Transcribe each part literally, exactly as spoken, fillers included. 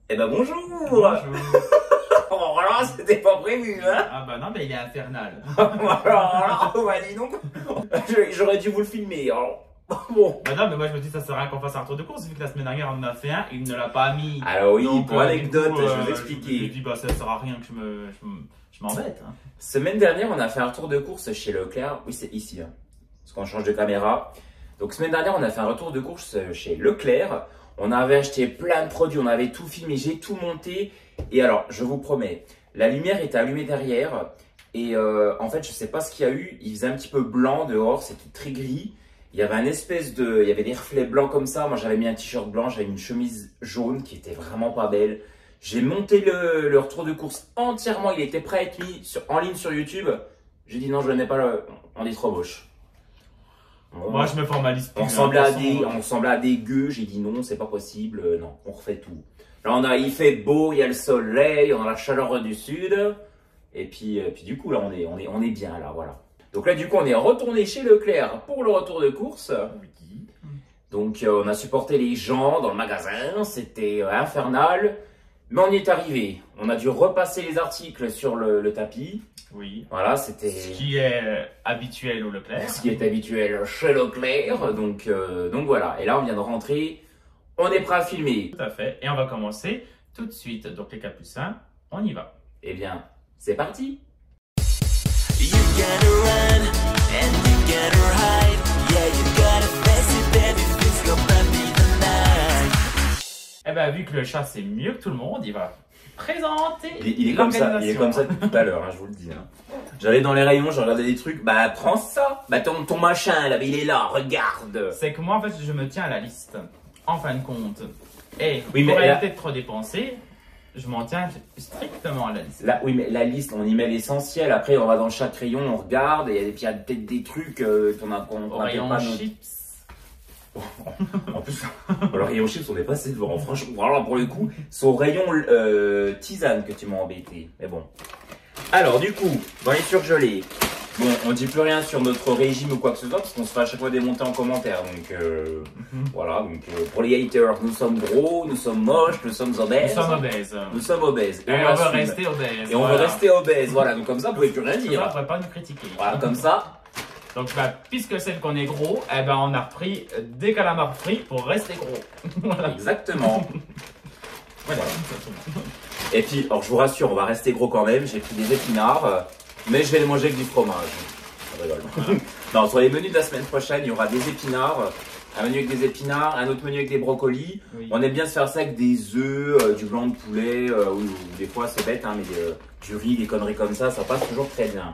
Eh ben bonjour. Bonjour. Oh là, c'était pas prévu, hein. Ah bah non, mais il est infernal. Alors, bah dis donc, j'aurais dû vous le filmer, alors. Bon. Bah non, mais moi je me dis ça sert à rien qu'on fasse un tour de course, vu que la semaine dernière on en a fait un, il ne l'a pas mis. Alors oui, Donc, pour euh, anecdote, coup, je vais euh, vous Je me expliquer. dis bah ça sert à rien que je me, je me- je m'embête. Hein. Semaine dernière, on a fait un retour de course chez Leclerc. Oui, c'est ici, hein, parce qu'on change de caméra. Donc semaine dernière, on a fait un retour de course chez Leclerc. On avait acheté plein de produits, on avait tout filmé, j'ai tout monté. Et alors, je vous promets, la lumière était allumée derrière. Et euh, en fait, je sais pas ce qu'il y a eu. Il faisait un petit peu blanc dehors, c'était très gris. Il y avait un espèce de, il y avait des reflets blancs comme ça. Moi, j'avais mis un t-shirt blanc, j'avais une chemise jaune qui était vraiment pas belle. J'ai monté le, le retour de course entièrement. Il était prêt à être mis sur, en ligne sur YouTube. J'ai dit non, je ne mets pas le, on est trop moche. Bon, Moi je me formalise plus. on hein, ressemblait de à toute des, façon, on ressemblait à des gueux. J'ai dit non, c'est pas possible. Euh, non, on refait tout. Là, on a, il fait beau, il y a le soleil, on a la chaleur du sud. Et puis, euh, puis du coup, là, on est, on est, on est bien là, voilà. Donc là, du coup, on est retourné chez Leclerc pour le retour de course. Oui. Donc, euh, on a supporté les gens dans le magasin. C'était euh, infernal. Mais on y est arrivé. On a dû repasser les articles sur le, le tapis. Oui. Voilà, c'était Ce qui est euh, habituel au Leclerc. ce qui est habituel chez Leclerc. Donc, euh, donc voilà. Et là, on vient de rentrer. On est prêt à filmer. Tout à fait. Et on va commencer tout de suite. Donc les capucins, on y va. Eh bien, c'est parti. You gotta run and you gotta hide. Yeah, you gotta face it, baby. It's gonna be the night. Eh ben vu que le chat c'est mieux que tout le monde, il va présenter. Il, est- il est comme ça. Il est comme ça depuis tout à l'heure, hein, je vous le dis. Hein. J'allais dans les rayons, je regardais des trucs. Bah, prends ça. Bah, ton, ton machin, là, il est là. Regarde. C'est que moi en fait je me tiens à la liste. En fin de compte. Et Oui, mais pour là- éviter de trop dépenser, je m'en tiens strictement à la liste. Là, oui, mais la liste, on y met l'essentiel. Après, on va dans chaque rayon, on regarde. Et il y a des- puis il y a peut-être des trucs euh, qu'on a qu'on Au qu'on appelle rayon pas. nos- chips. En plus, le rayon chips, on est passé devant. Franchement, alors pour le coup, c'est au rayon euh, tisane que tu m'as embêté. Mais bon. Alors, du coup, dans les surgelés, bon, on dit plus rien sur notre régime ou quoi que ce soit parce qu'on se fait à chaque fois démonter en commentaire. Donc, euh, Mhm. voilà. Donc, euh, pour les haters, nous sommes gros, nous sommes moches, nous sommes Nous obèses. sommes obèses. Nous sommes obèses. Et on veut l'assume. rester obèses. Et on veut voilà. rester obèses. Voilà. Donc, comme ça, vous pouvez plus rien Ça, on ne dire. pourrait pas nous critiquer. Voilà, comme ça. Donc bah, puisque c'est qu'on est gros, eh ben on a repris des calamars frits pour rester gros. Voilà. Exactement. Voilà. Et puis, alors je vous rassure, on va rester gros quand même. J'ai pris des épinards, euh, mais je vais les manger avec du fromage. Je rigole. Non, sur les menus de la semaine prochaine, il y aura des épinards, un menu avec des épinards, un autre menu avec des brocolis. Oui. On aime bien se faire ça avec des œufs, euh, du blanc de poulet, euh, ou, ou des fois c'est bête, hein, mais euh, du riz, des conneries comme ça, ça passe toujours très bien.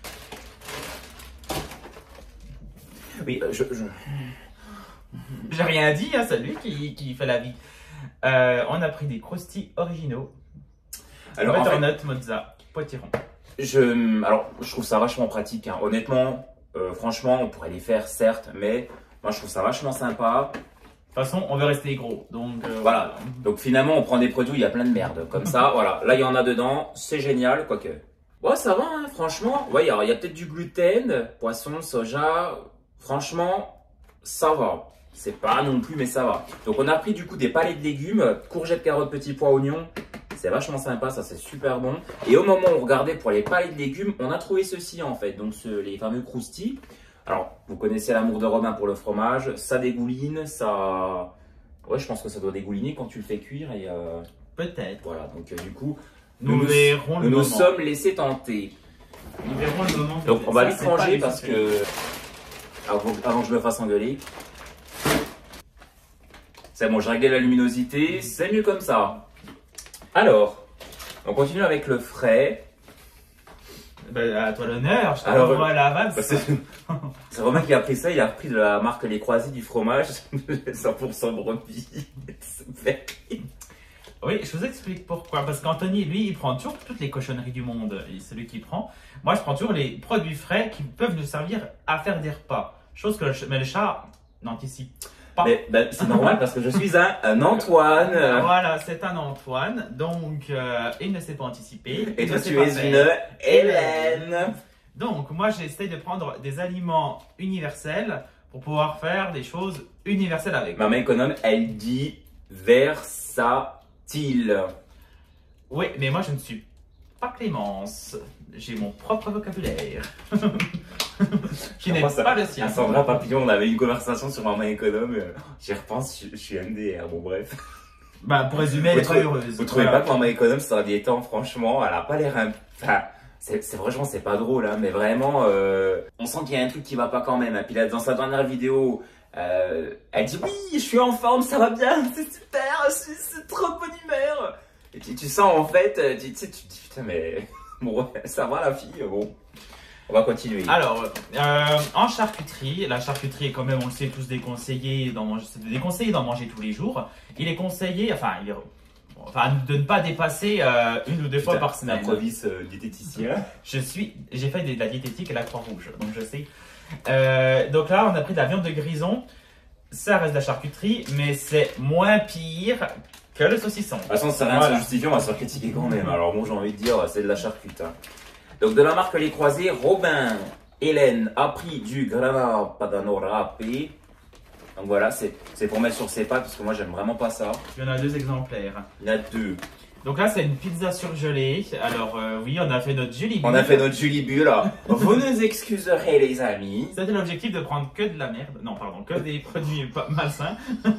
Oui, euh, je, je... J'ai rien dit, hein, c'est lui qui, qui fait la vie. Euh, on a pris des croustilles originaux. Alors, en fait, Butternut, mozza, potiron. Je, alors, je trouve ça vachement pratique. Hein. Honnêtement, euh, franchement, on pourrait les faire, certes, mais moi, je trouve ça vachement sympa. De toute façon, on veut rester gros, donc euh, Voilà. Donc, finalement, on prend des produits, il y a plein de merde. Comme ça, voilà. Là, il y en a dedans. C'est génial, quoique. Ouais, ça va, hein, franchement. Ouais, il y a, il y a peut-être du gluten, poisson, soja. Franchement, ça va. C'est pas non plus, mais ça va. Donc, on a pris du coup des palets de légumes, courgettes, carottes, petits pois, oignons. C'est vachement sympa, ça c'est super bon. Et au moment où on regardait pour les palets de légumes, on a trouvé ceci en fait, donc ce, les fameux croustilles. Alors, vous connaissez l'amour de Romain pour le fromage, ça dégouline, ça... Ouais, je pense que ça doit dégouliner quand tu le fais cuire et euh, peut-être. voilà. Donc euh, du coup, Nous, nous, verrons nous le nous moment. sommes laissés tenter. Nous verrons le moment. Donc on va Ça, vite c'est pas ranger les parce secrets. que... Avant, avant que je me fasse engueuler. C'est bon, j'ai réglé la luminosité, c'est mieux comme ça. Alors, on continue avec le frais. Ben, à toi l'honneur, je Alors, t'envoie la vanne. Bah, C'est c'est Romain qui a pris ça, il a repris de la marque Les Croisés du fromage, cent pour cent brebis. Ça me fait rire. Oui, je vous explique pourquoi. Parce qu'Anthony, lui, il prend toujours toutes les cochonneries du monde. Et c'est lui qui prend. Moi, je prends toujours les produits frais qui peuvent nous servir à faire des repas. Chose que le, ch- mais le chat n'anticipe pas. Mais bah, c'est normal parce que je suis un, un Antoine. Voilà, c'est un Antoine. Donc, euh, il ne s'est pas anticipé. Et il toi ne s'est tu pas es fait. une Hélène. Donc, moi, j'essaie de prendre des aliments universels pour pouvoir faire des choses universelles avec. Maman économe, elle dit versatile. style. Oui, mais moi je ne suis pas Clémence. J'ai mon propre vocabulaire. Qui n'est Ça- pas le sien. À Sandra Papillon, on avait une conversation sur Maman Économe. euh, J'y repense, je, je suis M D R. Bon, bref. Bah, pour résumer, elle Vous est pas trouvez- heureuse. Vous trouvez Voilà. pas que Maman Économe, c'est un des temps, franchement, elle a pas l'air. un- Enfin, c'est c'est- franchement, c'est pas drôle, hein, mais vraiment, euh, on sent qu'il y a un truc qui va pas quand même. Et puis là, dans sa dernière vidéo, euh, elle dit oui, je suis en forme, ça va bien, c'est super, c'est c'est trop bonne humeur. Et tu, tu sens en fait, euh, tu, tu sais, tu te dis putain, mais bon, ça va la fille, bon. On va continuer. Alors, euh, en charcuterie, la charcuterie est quand même, on le sait tous, déconseillé d'en manger, c'est déconseillé d'en manger tous les jours. Il est conseillé, enfin, il, enfin de ne pas dépasser euh, une ou deux fois par semaine. Improvise euh, diététicien. Je suis, j'ai fait de la diététique et la Croix-Rouge, donc je sais. Euh, donc là, on a pris de la viande de grison. Ça reste de la charcuterie, mais c'est moins pire que le saucisson. De toute façon, c'est rien Voilà. de se justifier, on va se faire critiquer quand même. Alors bon, j'ai envie de dire, c'est de la charcute. Hein. Donc de la marque Les Croisés, Robin Hélène a pris du Grana Padano râpé. Donc voilà, c'est c'est pour mettre sur ses pâtes, parce que moi j'aime vraiment pas ça. Il y en a deux exemplaires. Il y en a deux. Donc là, c'est une pizza surgelée. Alors euh, oui, on a fait notre Julie. On a fait notre Julie Bulle. Vous nous excuserez les amis. C'était l'objectif de prendre que de la merde. Non, pardon, que des produits pas malsains.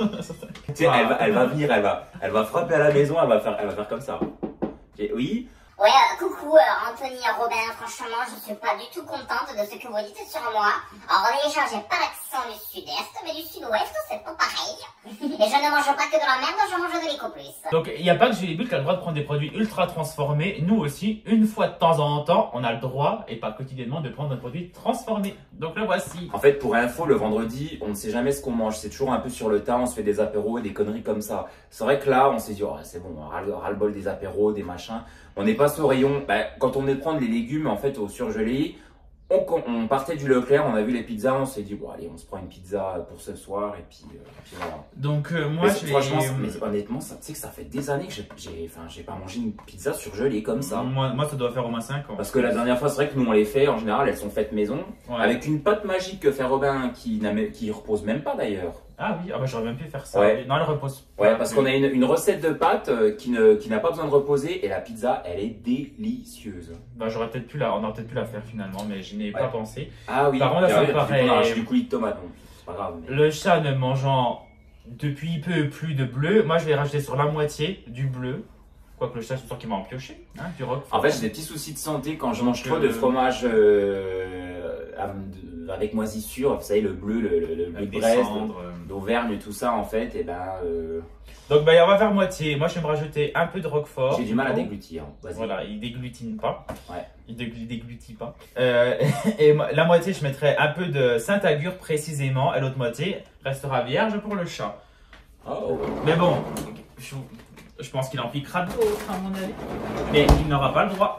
Tu sais, elle, va, elle va venir, elle va, elle va frapper à la maison, elle va faire, elle va faire comme ça. Et oui. Ouais, euh, coucou euh, Anthony et Robin, franchement je suis pas du tout contente de ce que vous dites sur moi. Alors déjà j'ai pas l'accent du sud-est, mais du sud-ouest c'est pas pareil. Et je ne mange pas que de la merde, je mange de l'éco-plus. Donc il n'y a pas que Julie Bulle qui a le droit de prendre des produits ultra transformés. Nous aussi, une fois de temps en temps, on a le droit, et pas quotidiennement, de prendre un produit transformé. Donc le voici. En fait, pour info, le vendredi, on ne sait jamais ce qu'on mange. C'est toujours un peu sur le tas, on se fait des apéros et des conneries comme ça. C'est vrai que là, on s'est dit, oh, c'est bon, ras-le-bol des apéros, des machins. On est passé au rayon. Bah, quand on est de prendre les légumes, en fait, au surgelé, on, on partait du Leclerc, on a vu les pizzas, on s'est dit, bon, allez, on se prend une pizza pour ce soir, et puis, euh, puis voilà. Donc euh, moi, Mais je c'est- vais... franchement, c'est- mais honnêtement, ça, tu sais que ça fait des années que j'ai, j'ai, enfin, j'ai pas mangé une pizza surgelée comme ça. Moi, moi, ça doit faire au moins cinq ans. Parce que la dernière fois, c'est vrai que nous on les fait, en général, elles sont faites maison, Ouais. avec une pâte magique que fait Robin, qui, n'a même- qui repose même pas d'ailleurs. Ah oui, ah bah, j'aurais même pu faire ça. Ouais. Non, elle repose. Ouais, parce qu'on a une, une recette de pâte euh, qui, ne, qui n'a pas besoin de reposer, et la pizza, elle est délicieuse. Bah, j'aurais peut-être pu la... On aurait peut-être pu la faire finalement, mais je n'ai pas Ouais. pensé. Ah oui, Par contre, là, et ça ouais, me puis paraît- on a rajouté du coulis de tomate, donc c'est pas grave. mais- Le chat ne mangeant depuis peu plus de bleu, moi je vais rajouter sur la moitié du bleu. Quoique le chat, je suis sûr qu'il va en piocher, hein, du rock. En fait, j'ai des petits soucis de santé quand je Donc, mange trop euh, de fromage euh, am- de- avec moisissure, vous savez, le bleu, le, le, le bleu Avec de des Brest, cendres, euh. d'Auvergne, tout ça, en fait, et ben, euh, Donc bah, on va faire moitié. Moi je vais me rajouter un peu de roquefort. j'ai du mal à déglutir. Vas-y. Voilà, il déglutine pas. Ouais. Il dégl- déglutit pas. Euh, et moi, la moitié, je mettrai un peu de Saint-Agur précisément. Et l'autre moitié restera vierge pour le chat. Oh. Mais bon, je, je pense qu'il en piquera d'autres à mon avis. Mais il n'aura pas le droit.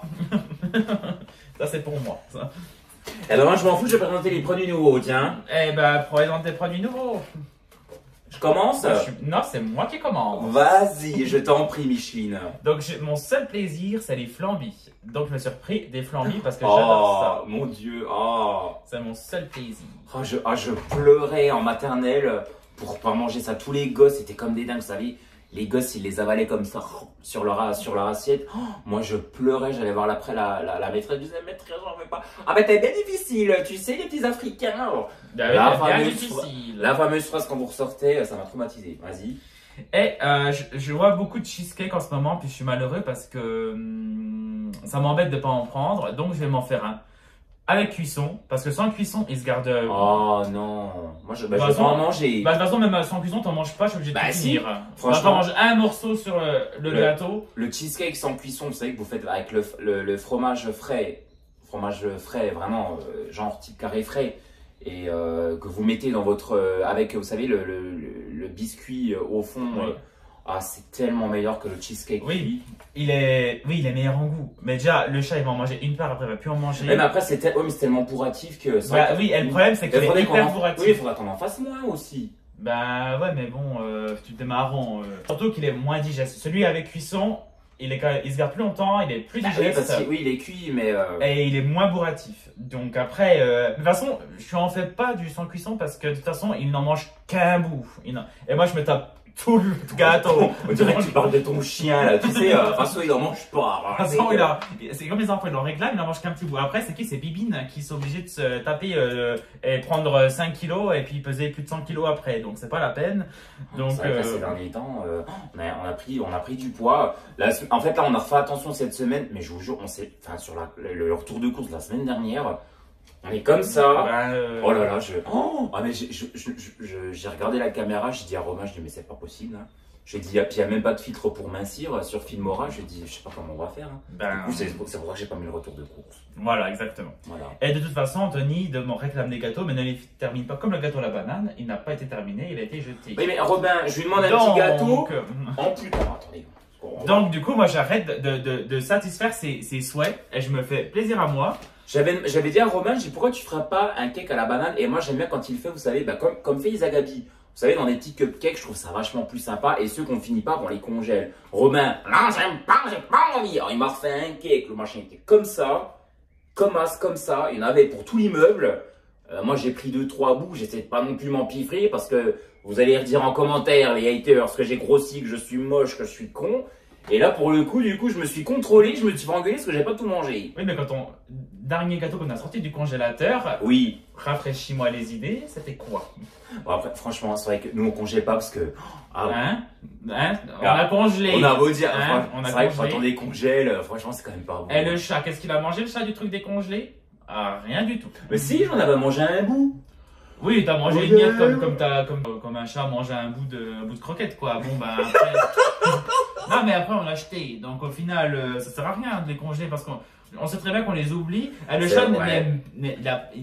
Ça c'est pour moi. Ça. Et alors, moi, je m'en fous, je vais présenter les produits nouveaux, tiens. Eh ben, présente des produits nouveaux. Je commence. Moi, je suis- Non, c'est moi qui commande. Vas-y, je t'en prie, Micheline. Donc, j'ai- mon seul plaisir, c'est les flambis. Donc, je me suis repris des flambis parce que j'adore Oh, mon Dieu. Oh. ça. C'est mon seul plaisir. Oh, je, ah, je pleurais en maternelle pour pas manger ça. Tous les gosses étaient comme des dingues, vous savez. Les gosses, ils les avalaient comme ça sur leur, sur leur assiette. Oh, moi, je pleurais. J'allais voir après la, la, la maîtresse. Je disais, maîtresse, j'en veux pas. Ah, ben, t'es bien difficile. Tu sais, les petits Africains. Oh. Ben La oui, bien fameuse difficile. La fameuse phrase quand vous ressortez, ça m'a traumatisé. Vas-y. Et euh, je, je vois beaucoup de cheesecake en ce moment, puis je suis malheureux parce que hum, ça m'embête de pas en prendre, donc je vais m'en faire un. Avec cuisson, parce que sans cuisson, il se garde. euh, Oh non. Moi, je, bah, Bah, je vais pas sans- en manger. Bah, de toute façon, même sans cuisson, t'en manges pas, je suis obligé de Bah, tout si. finir. On va Franchement. pas manger un morceau sur le, le Le- gâteau. Le cheesecake sans cuisson, vous savez que vous faites avec le, le, le fromage frais, fromage frais, vraiment, euh, genre type carré frais, et euh, que vous mettez dans votre, euh, avec, vous savez, le, le, le- le biscuit euh, au fond. Oui. euh, ah, c'est tellement meilleur que le cheesecake. Oui, il est, oui, il est meilleur en goût. Mais déjà, le chat, il va en manger une part, après, il va plus en manger. Même après, c'est tel- ouais, mais c'est tellement bourratif que. c'est Bah vrai que- oui, et le problème, c'est Il qu'il est faudrait qu'on hyper en... bourratif. Oui, il faudra qu'on en fasse moins aussi. Bah ouais, mais bon, euh, tu t'es marrant. euh. Surtout qu'il est moins digeste. Celui avec cuisson, il, est quand même- il se garde plus longtemps, il est plus Bah oui, digeste. parce que, oui, il est cuit, mais. euh, Et il est moins bourratif. Donc après, euh, de toute façon, je en fais pas du sans cuisson parce que de toute façon, il n'en mange qu'un bout. Il n'en- Et moi, je me tape tout le gâteau. On dirait que tu parles de ton chien là, tu sais, euh, François il en mange pas. De toute façon, il a- c'est comme les enfants, ils en réclament, il en mange qu'un petit bout. Après, c'est qui? C'est Bibine qui sont obligés de se taper euh, et prendre cinq kilos et puis peser plus de cent kilos après. Donc, c'est pas la peine. Donc, C'est vrai que là, euh, ces derniers temps, euh, on, a, on, a pris, on a pris du poids. La se- en fait, là, on a refait attention cette semaine, mais je vous jure, on s'est, enfin, sur la, le, le retour de course de la semaine dernière, on est comme ça. ben, euh, Oh là là, je. Oh, ah, mais j'ai je- je- je- je- j'ai regardé la caméra, j'ai dit à Romain, je dis, mais c'est pas possible. Hein. J'ai dit, ah, puis il n'y a même pas de filtre pour mincir sur Filmora. J'ai dit, je sais pas comment on va faire. Hein. ben, Du coup, c'est c'est pour ça que j'ai pas mis le retour de course. voilà, exactement. Voilà. Et de toute façon, Anthony de m'en réclame des gâteaux, mais ne les termine pas comme le gâteau à la banane. Il n'a pas été terminé, il a été jeté. Oui, mais Robin, je lui demande un Donc, petit gâteau. euh, En plus. Oh, attendez. Donc, du coup, moi, j'arrête de, de, de satisfaire ses, ses souhaits et je me fais plaisir à moi. J'avais, j'avais dit à Romain, j'ai dit pourquoi tu feras pas un cake à la banane? Et moi j'aime bien quand il le fait, vous savez, bah, comme, comme fait Isagabi. Vous savez, dans des petits cupcakes, je trouve ça vachement plus sympa. Et ceux qu'on finit pas, on les congèle. Romain, non, j'aime pas, j'ai pas envie. Alors il m'a refait un cake, le machin était comme ça, comme as, comme ça. Il y en avait pour tout l'immeuble. Euh, moi j'ai pris deux, trois bouts, j'essaie de pas non plus m'empiffrer parce que vous allez redire en commentaire, les haters, que j'ai grossi, que je suis moche, que je suis con. Et là, pour le coup, du coup, je me suis contrôlé, je me suis fait engueuler parce que j'ai pas tout mangé. Oui, mais quand on. Dernier gâteau qu'on a sorti du congélateur, Oui. rafraîchis-moi les idées, c'était quoi? Bon, après, franchement, c'est vrai que nous, on congèle pas parce que. Ah, Hein? Hein? On Ah, a congelé. on a beau dire, Hein? enfin, On a c'est vrai que quand congelé. on décongèle, euh, franchement, c'est quand même pas bon. Et le chat, qu'est-ce qu'il a mangé, le chat, du truc décongelé? Ah, rien du tout. Mais si, j'en avais mangé un bout. Oui, t'as mangé Oui, une miette euh. comme, comme, t'as- comme, comme un chat mange un bout de, un bout de croquette, quoi. Bon, ben après. Non, mais après, on l'a acheté. Donc, au final, euh, ça sert à rien de les congeler parce qu'on on sait très bien qu'on les oublie. Et le C'est chat vrai. n'aime- n'est- il a-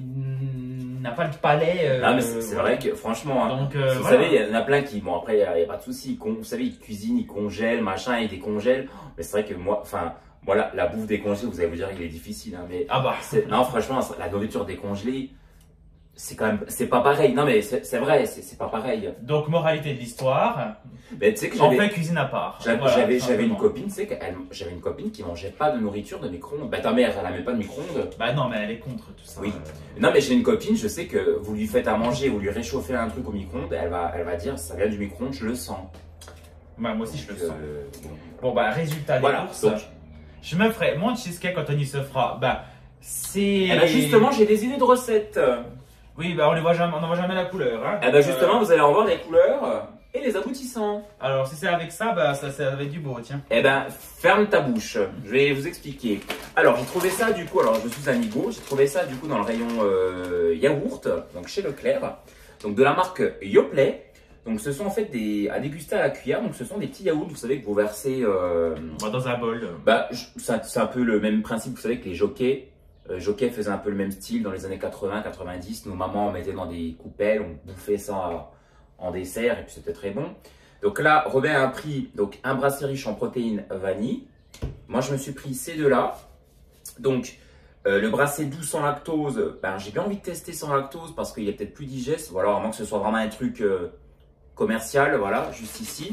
il n'a pas le palais. euh, Non, mais c'est c'est vrai que, franchement, hein, Donc, euh, vous voilà. savez, il y en a plein qui, bon, après, il n'y a, il y a pas de souci. ils con- Vous savez, ils cuisinent, ils congèlent, machin, ils décongèlent. Mais c'est vrai que moi, enfin, voilà, la bouffe décongelée, vous allez vous dire, il est difficile. Hein, mais Ah bah. c'est- non, franchement, la nourriture décongelée, c'est quand même, c'est pas pareil. Non, mais c'est c'est vrai, c'est c'est pas pareil. Donc, moralité de l'histoire, Mais tu sais que on j'avais. fait cuisine à part. J'avais Voilà, j'avais- tout j'avais une simplement. copine, tu sais, qu'elle- j'avais une copine qui mangeait pas de nourriture de micro-ondes. Bah ta mère, elle a même pas de micro-ondes. Bah non, mais elle est contre tout ça. Oui. Euh, Non mais j'ai une copine, je sais que vous lui faites à manger, vous lui réchauffez un truc au micro-ondes, elle va, elle va dire ça vient du micro-ondes, je le sens. Bah, moi aussi, je le Donc, sens. euh, bon. Bon, bah, résultat des Voilà, courses. donc. Je me ferai mon cheesecake quand Tony se fera. Bah, c'est. Eh ben justement, j'ai des idées de recettes. Oui, bah, on les voit jamais, on n'en voit jamais la couleur. Hein. Eh ben justement, Euh, vous allez en voir les couleurs et les aboutissants. alors, si c'est avec ça, bah, ça, ça va être du beau, tiens. Eh ben, ferme ta bouche. Je vais vous expliquer. Alors, j'ai trouvé ça du coup. Alors, je suis amigo. J'ai trouvé ça du coup dans le rayon euh, yaourt, donc chez Leclerc, donc de la marque Yoplait. Donc, ce sont en fait des à déguster à la cuillère. Donc, ce sont des petits yaourts, vous savez que vous versez. Euh, On va dans un bol. bah, je- c'est un, c'est un peu le même principe. Vous savez que les jockeys, euh, jockeys faisaient un peu le même style dans les années quatre-vingts, quatre-vingt-dix. Nos mamans mettaient dans des coupelles, on bouffait ça en- en dessert et puis c'était très bon. Donc là, Robin a pris donc un bracelet riche en protéines vanille. Moi, je me suis pris ces deux-là. Donc, euh, le bracelet doux sans lactose, ben, j'ai bien envie de tester sans lactose parce qu'il est peut-être plus digeste. Voilà, à moins que ce soit vraiment un truc euh, commercial, voilà, juste ici.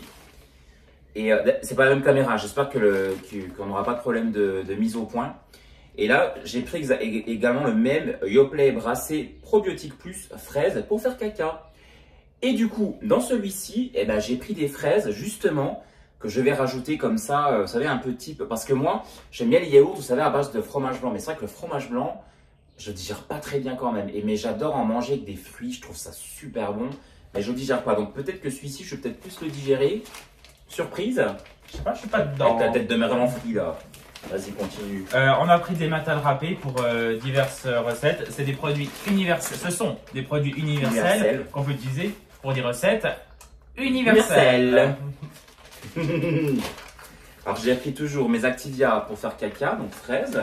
Et euh, c'est pas la même caméra, j'espère que le- que- qu'on n'aura pas de problème de, de mise au point. Et là, j'ai pris exa- ég- également le même Yoplait brassé probiotique plus fraise pour faire caca. Et du coup, dans celui-ci, eh ben, j'ai pris des fraises justement que je vais rajouter comme ça, euh, vous savez, un peu type. Parce que moi, j'aime bien les yaourts, vous savez, à base de fromage blanc. Mais c'est vrai que le fromage blanc, je ne digère pas très bien quand même. Et, mais j'adore en manger avec des fruits, je trouve ça super bon. Mais je ne digère pas. Donc peut-être que celui-ci, je vais peut-être plus le digérer. Surprise. Je sais pas, je suis pas dedans. Avec ta tête de mère vraiment fouille là. Vas-y, continue. Euh, on a pris des matales râpées pour euh, diverses euh, recettes. C'est des produits universels. Ce sont des produits universels Universels. qu'on peut utiliser pour des recettes universelles. Universelles. Alors j'ai pris toujours mes Activia pour faire caca, donc fraises,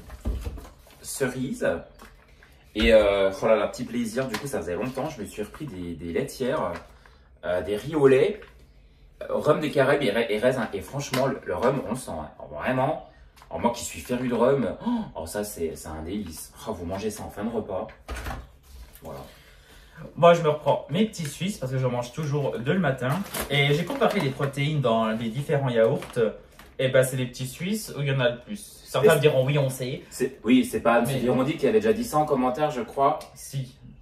cerises. Et euh, oh là là, petit plaisir, du coup ça faisait longtemps, je me suis repris des, des laitières, euh, des riz au lait, euh, rhum des Caraïbes et, ra- et raisin. Et franchement, le, le rhum, on le sent, hein. Vraiment. Alors moi qui suis féru de rhum, oh, oh, ça c'est c'est un délice. Oh, vous mangez ça en fin de repas. Voilà. Moi, je me reprends mes petits Suisses parce que je mange toujours deux le matin. Et j'ai comparé les protéines dans les différents yaourts. Et ben, c'est les petits Suisses où il y en a le plus. Certains Mais me diront oui, on sait. C'est- Oui, c'est pas Mais- Anne-Sophie Rondi qui avait déjà dit ça en commentaire, je crois. Si.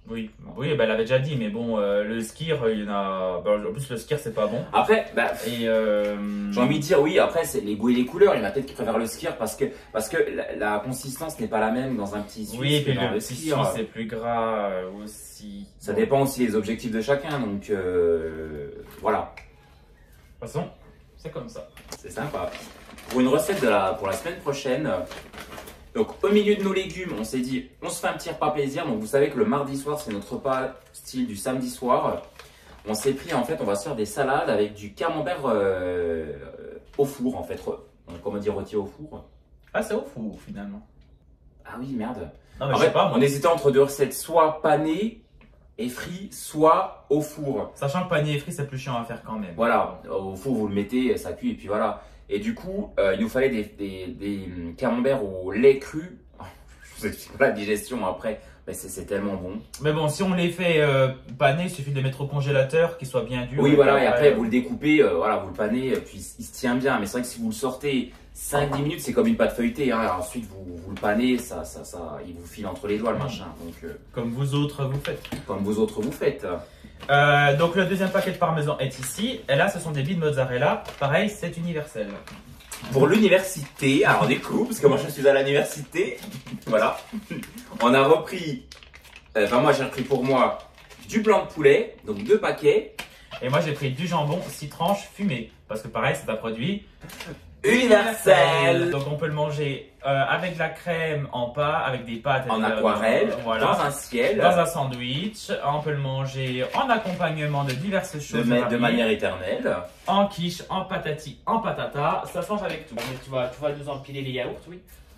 Oui, oui, bah, elle avait déjà dit, mais bon, euh, le skir, il y en a. Bah, en plus, le skir, c'est pas bon. Après, bah, Et euh... j'ai envie de dire oui, après, c'est les goûts et les couleurs. Il y en a peut-être qui préfèrent le skir parce que, parce que la, la consistance n'est pas la même dans un petit suisse Oui, et que puis dans le le petit skir. suisse, c'est plus gras euh, aussi. Ça Bon. dépend aussi des objectifs de chacun, donc euh, voilà, De toute façon, c'est comme ça. c'est sympa. Pour une recette de la, pour la semaine prochaine, donc au milieu de nos légumes, on s'est dit, on se fait un petit repas plaisir. Donc vous savez que le mardi soir, c'est notre repas style du samedi soir. On s'est pris, en fait, on va se faire des salades avec du camembert euh, au four, en fait. Re- Comment dire, rôti au four? Ah, c'est au four, finalement. Ah oui, merde. Non, mais En je sais fait, pas, moi. on hésitait entre deux recettes, soit pané et frit, soit au four. Sachant que panier et frit, c'est plus chiant à faire quand même. Voilà, au four vous le mettez, ça cuit et puis voilà. Et du coup, euh, il nous fallait des, des, des camemberts au lait cru. Je vous explique pas la digestion après, mais c'est c'est tellement bon. Mais bon, si on les fait euh, paner, il suffit de les mettre au congélateur, qu'ils soient bien durs. Oui, voilà, et après euh, vous le découpez, euh, voilà, vous le panez, euh, puis il se tient bien. Mais c'est vrai que si vous le sortez cinq dix minutes, c'est comme une pâte feuilletée. Hein. Ensuite, vous, vous le panez, ça, ça, ça, il vous file entre les doigts le machin. Donc, euh, Comme vous autres, vous faites. comme vous autres vous faites. Euh, donc le deuxième paquet de parmesan est ici. Et là, ce sont des billes de mozzarella. Pareil, c'est universel. Pour l'université, alors des coups, parce que moi je suis à l'université, voilà, on a repris, euh, enfin moi j'ai repris pour moi du blanc de poulet, donc deux paquets, Et moi, j'ai pris du jambon six tranches fumé. Parce que pareil, c'est un produit universel, Donc on peut le manger euh, avec de la crème en pâte, avec des pâtes. en euh, aquarelle, voilà. dans un ciel, Dans un sandwich, on peut le manger en accompagnement de diverses de, choses. ma- de variées. manière éternelle. En quiche, en patati, en patata, ça se mange avec tout. Mais tu vas, tu vas nous empiler les yaourts, oui.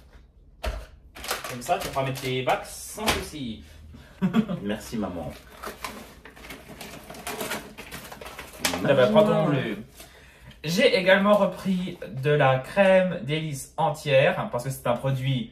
Comme ça, tu pourras mettre tes bacs sans souci. Merci maman. Eh ben, prends ton bleu. J'ai également repris de la crème délice entière, parce que c'est un produit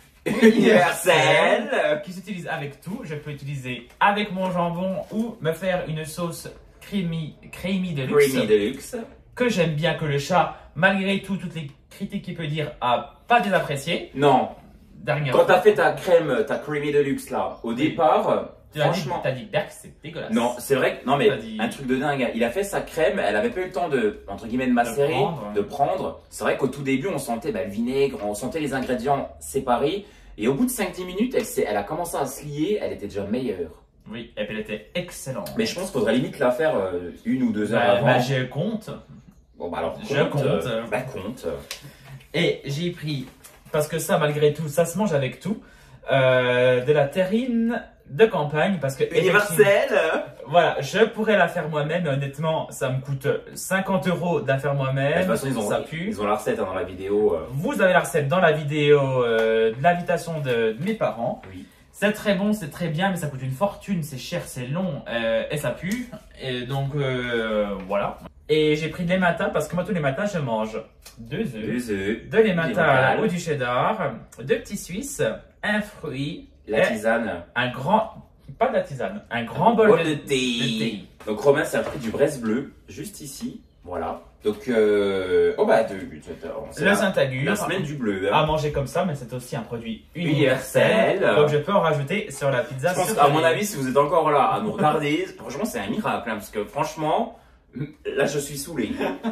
Universel. qui s'utilise avec tout. Je peux utiliser avec mon jambon ou me faire une sauce creamy, creamy de luxe. Creamy Deluxe. Que j'aime bien, que le chat, malgré tout, toutes les critiques qu'il peut dire, a pas désapprécié. Non, Dernière quand fois, t'as fait ta crème, ta Creamy Deluxe là, au départ, tu as dit, franchement... t'as dit, Berk, c'est dégueulasse. Non, c'est vrai que non mais T'as dit- un truc de dingue. Il a fait sa crème, elle avait pas eu le temps de entre guillemets de macérer, prendre. de prendre. C'est vrai qu'au tout début, on sentait bah, le vinaigre, on sentait les ingrédients séparés. Et au bout de cinq dix minutes, elle, s'est- elle a commencé à se lier, elle était déjà meilleure. Oui, et puis elle était excellente. Mais je pense qu'il faudrait limite la faire euh, une ou deux heures Bah, avant. bah, je compte. Bon bah alors je compte. euh, bah compte. Et j'ai pris, parce que ça, malgré tout, ça se mange avec tout, euh, de la terrine de campagne, parce que Universel. voilà, je pourrais la faire moi-même, mais honnêtement, ça me coûte cinquante euros de la faire Bah, de moi-même. toute façon, ils ont, ça pue. ils ont la recette hein, dans la vidéo. euh. Vous avez la recette dans la vidéo euh, de l'invitation de, de mes parents. Oui. C'est très bon, c'est très bien, mais ça coûte une fortune, c'est cher, c'est long euh, et ça pue. Et donc euh, voilà. Et j'ai pris de l'emmental parce que moi tous les matins je mange deux œufs, Deux œufs, de l'emmental l'emmental. ou du cheddar, deux petits suisses, un fruit, la et tisane, un grand, pas de la tisane, un grand bol bol de, de de thé. thé. Donc Romain s'est pris du Bresse bleu, juste ici, voilà. Donc, euh, oh bah, de, de- c'est Le la, Saint-Agur. la semaine du bleu. À Hein. manger comme ça, mais c'est aussi un produit universel. Universel. Donc je peux en rajouter sur la pizza. Je pense sur qu'à mon les- avis, si vous êtes encore là à nous regarder, franchement, c'est un miracle, hein, parce que franchement, là, je suis saoulé.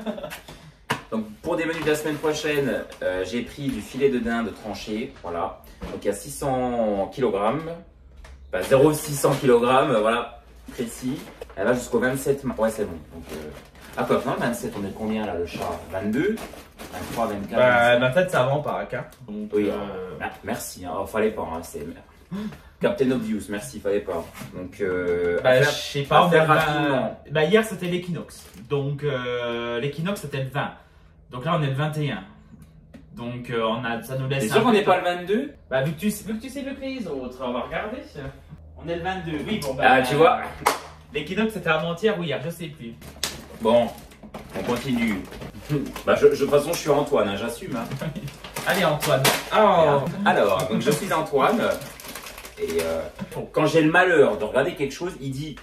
Donc, pour des menus de la semaine prochaine, euh, j'ai pris du filet de dinde tranché, voilà. Donc, il y a six cents kilogrammes, enfin, zéro virgule six cents kilogrammes, voilà, précis. Elle va jusqu'au vingt-sept mars. Ouais, c'est bon. Donc, euh... Ah, quoi, non, le vingt-sept, on est combien là, le chat? vingt-deux, vingt-trois, vingt-quatre. Bah, vingt-cinq. ma tête, c'est avant Pâques. Hein. Donc, Oui, euh, ah, merci, hein. Oh, fallait pas, hein, c'est Captain Obvious, merci, fallait pas. Donc, euh, bah, à je faire- sais pas, à on faire est le vingt. rapidement. Bah, hier c'était l'équinoxe. Donc, euh, l'équinoxe c'était le vingt. Donc là, on est le vingt et un. Donc, euh, on a, ça nous laisse. T'es un sûr qu'on peu- n'est pas le vingt-deux? Bah, vu que, tu, vu que tu sais mieux que les autres, on va regarder. On est le vingt-deux, oui, bon, bah. Ah, tu vois. L'équinoxe c'était avant-hier ou hier, je sais plus. Bon, on continue. Bah, je, je- de toute façon, je suis Antoine, hein, j'assume. Hein. Allez, Antoine. Oh. Alors, donc je suis Antoine. Et euh, quand j'ai le malheur de regarder quelque chose, il dit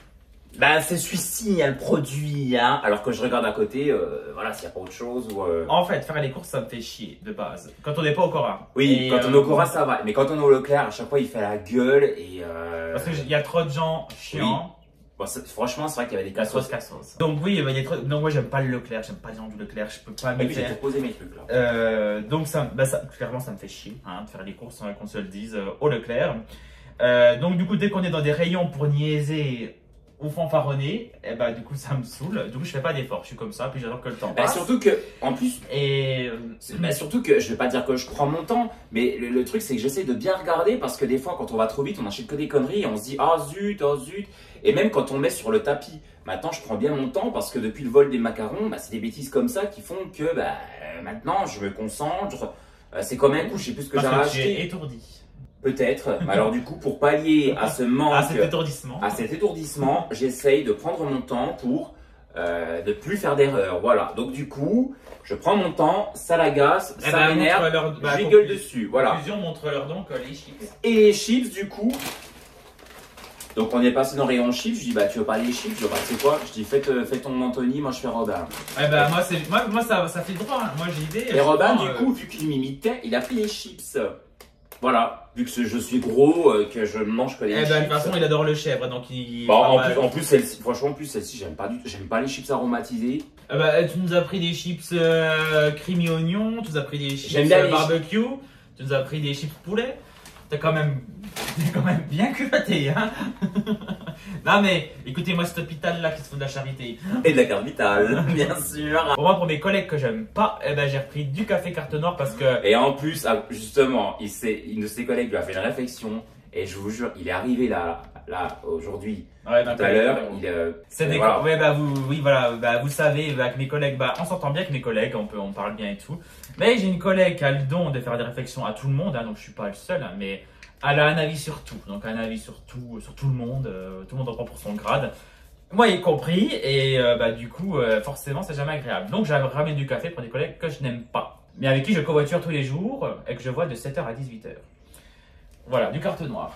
Ben, c'est celui-ci, il y a le produit, hein. Alors que je regarde à côté, euh, voilà, s'il n'y a pas autre chose ou. Euh... En fait, faire les courses, ça me fait chier de base. Quand on n'est pas au Cora. Oui, Et, quand euh, on est au Cora, ça va. Mais quand on est au Leclerc, à chaque fois, il fait la gueule et. Euh... Parce qu'il y a trop de gens chiants. Bon, franchement, c'est vrai qu'il y avait des Cassos, cassos. cassos. Donc oui, il y a trop... Donc moi, j'aime pas le Leclerc, j'aime pas les gens du Leclerc, je peux pas Et m'y puis, j'ai faire. proposé mes trucs là. Euh, donc ça, bah, ça, clairement, ça me fait chier hein, de faire les courses sans qu'on se le dise euh, au Leclerc. Euh, donc du coup, dès qu'on est dans des rayons pour niaiser ou fanfaronner, eh ben, du coup, ça me saoule. Du coup, je fais pas d'effort, je suis comme ça, puis j'adore que le temps Bah, passe. surtout que, en plus, Et euh, bah, surtout que je vais pas dire que je prends mon temps, mais le, le truc c'est que j'essaie de bien regarder parce que des fois, quand on va trop vite, on achète que des conneries et on se dit ah zut, ah zut. Et même quand on met sur le tapis, maintenant je prends bien mon temps parce que depuis le vol des macarons, bah, c'est des bêtises comme ça qui font que bah, maintenant je me concentre. Euh, c'est comme un coup, je sais plus ce que j'ai parce que tu es acheté. étourdi. Peut-être. Mais alors du coup, pour pallier à ce manque, Ah, cet étourdissement. à cet étourdissement, j'essaye de prendre mon temps pour euh, ne plus faire d'erreurs. Voilà. Donc du coup, je prends mon temps, ça l'agace, Eh ça ben, m'énerve, montre-leur- bah, je conclu- gueule dessus. Voilà. Conclusion, montre-leur donc euh, les chips. Et les chips, du coup. Donc on est passé dans le rayon chips. Je dis bah tu veux pas les chips? Je dis bah tu sais quoi? Je dis fais, fais ton Anthony, moi je fais Robin. Eh ben moi, c'est, moi, moi ça, ça fait droit. hein. Moi j'ai idée. Et Robin, du euh, coup, vu qu'il m'imitait, il a pris les chips. Voilà. Vu que je suis gros, euh, que je ne mange que les Eh chips. ben de toute façon, il adore le chèvre, donc il. Bon, en Ah, plus, bah, en plus celle-ci, franchement, en plus celle-ci, j'aime pas du tout. J'aime pas les chips aromatisés. Eh ben, tu nous as pris des chips euh, creamy oignon, tu nous as pris des chips J'aime bien euh, les barbecue, tu nous as pris des chips poulet. T'as quand même, t'es quand même bien culotté, hein. Non mais, écoutez-moi cet hôpital là qui se fout de la charité. Et de la carte vitale, bien sûr. Pour moi, pour mes collègues que j'aime pas, eh ben j'ai repris du café carte noire parce que. Et en plus, ah, justement, il s'est- une de ses collègues lui a fait une réflexion. Et je vous jure, il est arrivé là, là aujourd'hui, Ouais, tout à l'heure. Il, euh, C'est des voilà. ouais, bah vous, oui, voilà, bah vous savez, bah, avec mes collègues, bah on s'entend bien avec mes collègues, on peut, on parle bien et tout. Mais j'ai une collègue qui a le don de faire des réflexions à tout le monde, hein, donc je suis pas le seul, hein, mais elle a un avis sur tout, donc un avis sur tout, sur tout le monde, euh, tout le monde en prend pour son grade. Moi y compris, et euh, bah du coup, euh, forcément, c'est jamais agréable. Donc j'ai ramené du café pour des collègues que je n'aime pas, mais avec qui je covoiture tous les jours et que je vois de sept heures à dix-huit heures. Voilà, du carte noire.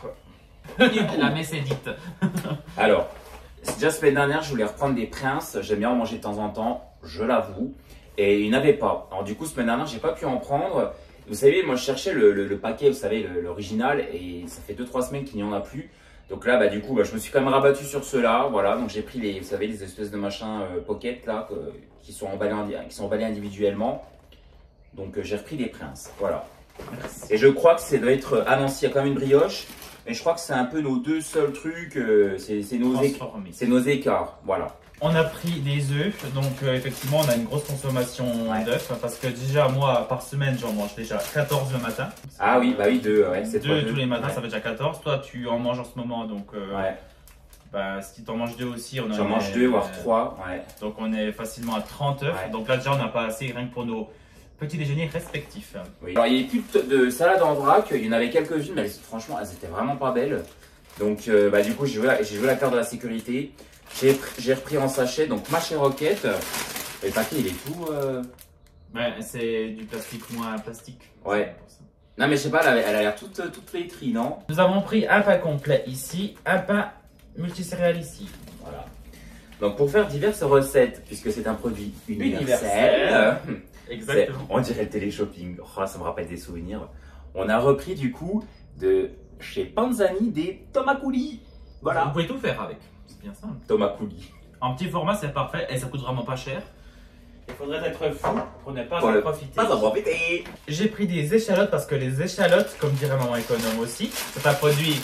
La messe est dite. Alors, déjà semaine dernière, je voulais reprendre des princes. J'aime bien en manger de temps en temps, je l'avoue. Et il n'y en avait pas. Alors du coup, semaine dernière, j'ai pas pu en prendre. Vous savez, moi je cherchais le, le, le paquet, vous savez, le- l'original, et ça fait deux trois semaines qu'il n'y en a plus. Donc là, bah du coup, bah, je me suis quand même rabattu sur ceux-là. Voilà, donc j'ai pris les, vous savez, les espèces de machins euh, pocket là, que- qui sont emballés, indi- qui sont emballés individuellement. Donc euh, j'ai repris des princes. Voilà. Et je crois que ça doit être. Ah non, s'il y a quand même une brioche. Mais je crois que c'est un peu nos deux seuls trucs. euh, c'est c'est nos, éc- Transformé. c'est nos écarts. Voilà. On a pris des œufs, donc euh, effectivement on a une grosse consommation Ouais. d'œufs parce que déjà moi par semaine j'en mange déjà quatorze le matin. Ah oui, bah oui, deux. Ouais, c'est Deux toi, tous les matins, Ouais. ça fait déjà quatorze. Toi tu en manges en ce moment donc euh, Ouais. bah, si tu en manges deux aussi on en J'en mange est- deux, voire trois. Ouais. Donc on est facilement à trente œufs. Ouais. Donc là déjà on n'a pas assez rien que pour nos petits déjeuners respectifs. Oui. Alors, il n'y avait plus de, de salade en vrac. Il y en avait quelques-unes, mais elles- franchement, elles étaient vraiment pas belles. Donc, euh, bah, du coup, j'ai joué, la- j'ai joué la carte de la sécurité. J'ai pr- j'ai repris en sachet, donc Mâché Roquette. Et le paquet, il est tout. euh, Ouais, c'est du plastique moins plastique. Ouais. C'est pour ça. Non, mais je sais pas, elle a elle a l'air toute, toute flétrie, non? Nous avons pris un pain complet ici, un pain multicéréales ici. Voilà. Donc, pour faire diverses recettes, puisque c'est un produit universel, Universel. euh, Exactement. c'est- on dirait le télé-shopping. Oh, ça me rappelle des souvenirs. On a repris, du coup, de chez Panzani des tomakoulis. Vous Voilà. pouvez tout faire avec. C'est bien simple. Tomakoulis. En petit format, c'est parfait et ça coûte vraiment pas cher. Il faudrait être fou pour ne pas Pour en le- profiter. Pas en profiter. J'ai pris des échalotes parce que les échalotes, comme dirait maman économe aussi, c'est un produit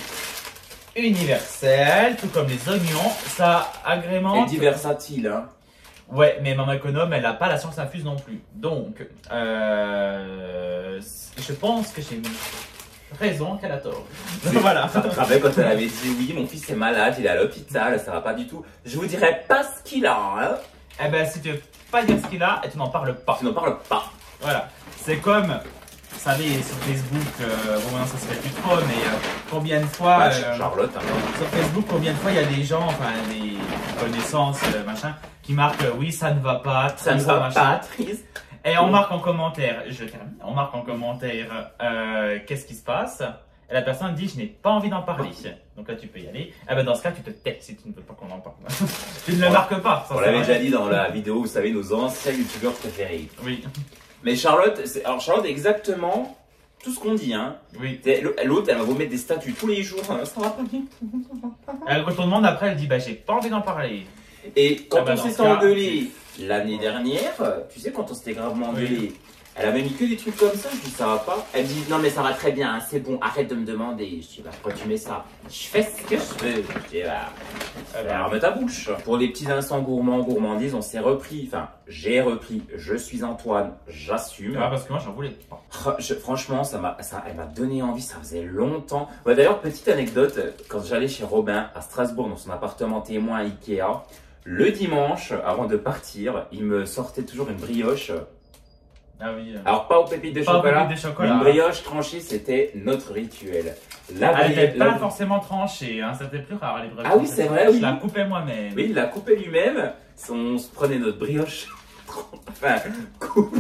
universel, tout comme les oignons. Ça Et agrémente. dit versatile, hein. Ouais, mais maman économe, elle n'a pas la science infuse non plus. Donc, euh, je pense que j'ai raison qu'elle a tort. Voilà. Ça me rappelle quand elle avait dit oui, mon fils est malade, il est à l'hôpital, ça va pas du tout. Je vous dirai pas ce qu'il a, hein. Eh ben, si tu veux pas dire ce qu'il a, tu n'en parles pas. Tu n'en parles pas. Voilà. C'est comme, vous savez, sur Facebook, euh, bon maintenant ça se fait plus trop, mais euh, combien de fois, Bah, euh, Charlotte, hein. sur Facebook, combien de fois il y a des gens, enfin des connaissances, euh, machin, qui marquent euh, oui, ça ne va pas, Ça ne triste, va machin. pas, triste. Et on marque en commentaire, je termine, on marque en commentaire euh, qu'est-ce qui se passe. et la personne dit je n'ai pas envie d'en parler. Donc là tu peux y aller. Ah ben dans ce cas tu te tais si tu ne veux pas qu'on en parle. Tu ne le marques pas. Ça, On l'avait déjà dit dans la vidéo, vous savez, nos anciens youtubeurs préférés. Oui. Mais Charlotte, c'est- alors Charlotte, exactement tout ce qu'on dit. Hein. Oui. C'est- L'autre, elle va vous mettre des statuts tous les jours. Ça va pas bien. Elle retourne après, elle dit bah j'ai pas envie d'en parler. Et quand Ah bah, on dans s'est ce cas, engueulé l'année dernière, tu sais, quand on s'était gravement engueulé, elle avait mis que des trucs comme ça. Je dis ça va pas. Elle me dit non, mais ça va très bien, c'est bon, arrête de me demander. Je dis bah pourquoi tu mets ça? Je fais ce que je veux. Je dis bah, ferme ta bouche. Pour les petits instants gourmands, gourmandises, on s'est repris. Enfin, j'ai repris. Je suis Antoine, j'assume. Ah parce que moi j'en voulais pas. Oh, je- franchement, ça m'a, ça, elle m'a donné envie, ça faisait longtemps. Ouais, d'ailleurs, petite anecdote, quand j'allais chez Robin à Strasbourg dans son appartement témoin à Ikea, le dimanche, avant de partir, il me sortait toujours une brioche. Ah oui. euh. Alors, pas aux pépites de Pas aux chocolat, pépites de chocolat. mais une brioche tranchée, c'était notre rituel. La Elle n'était bri- pas la- forcément tranchée, hein, c'était plus rare les brioches. Ah oui, c'est vrai, Je oui. la coupais moi-même. Oui, il l'a coupé lui-même. On se prenait notre brioche, enfin, coupée,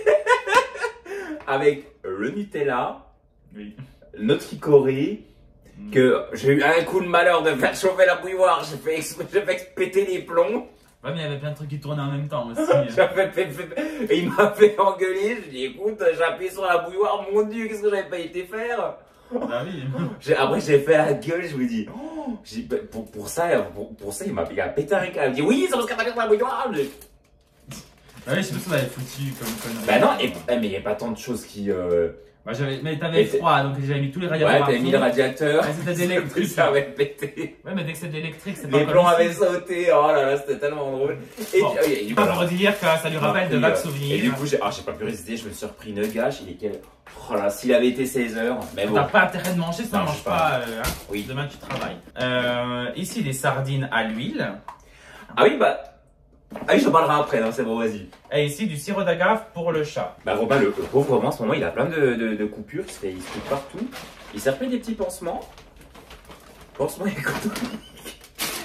avec le Nutella, Oui. notre chicorée, Mm. que j'ai eu un coup de malheur de faire chauffer la bouilloire, j'ai fait, ex- j'ai fait péter les plombs. Ouais, mais il y avait plein de trucs qui tournaient en même temps aussi. J'avais fait- fait- et il m'a fait engueuler, je lui ai dit écoute, j'ai appuyé sur la bouilloire, mon dieu, qu'est-ce que j'avais pas été faire? Bah oui. J'ai- Après j'ai fait la gueule, je me dis, oh, j'ai- pour, pour ça, pour, pour ça il m'a il a pété un câble. Il m'a dit oui, c'est parce que t'as fait sur la bouilloire. Je- Bah oui, je sais pas si on avait foutu comme connerie. Bah non, et, mais il n'y a pas tant de choses qui... Euh... Bah, j'avais... Mais t'avais Et t'es- froid, donc j'avais mis tous les Ouais, radiateurs. à t'avais fond. mis le radiateur, Ouais, c'était c'est d'électrique. plus ça avait pété. Ouais, mais dès que c'est de l'électrique, c'est pas Les comme plombs ici. avaient sauté, oh là là, c'était tellement drôle. Et, Bon, et- et- Pas voilà. pour dire que ça lui rappelle de Et, vagues euh, souvenirs. Et du coup, j'ai ah, j'ai pas pu résister, je me suis repris une gâche. Il est quel... Oh là, s'il avait été seize heures, mais bon. T'as pas intérêt de manger, ça Non, mange je pas. euh, hein. Oui. Demain tu travailles. Euh, ici, les sardines à l'huile. Ah oui, bah. Ah oui, j'en parlerai après, non, c'est bon, vas-y. Et ici, du sirop d'agave pour le chat. Bah, Robin, le, le pauvre Robin, en ce moment, il a plein de, de, de coupures, il se fait, il se coupe partout. Il s'est repris des petits pansements. Pansements économiques.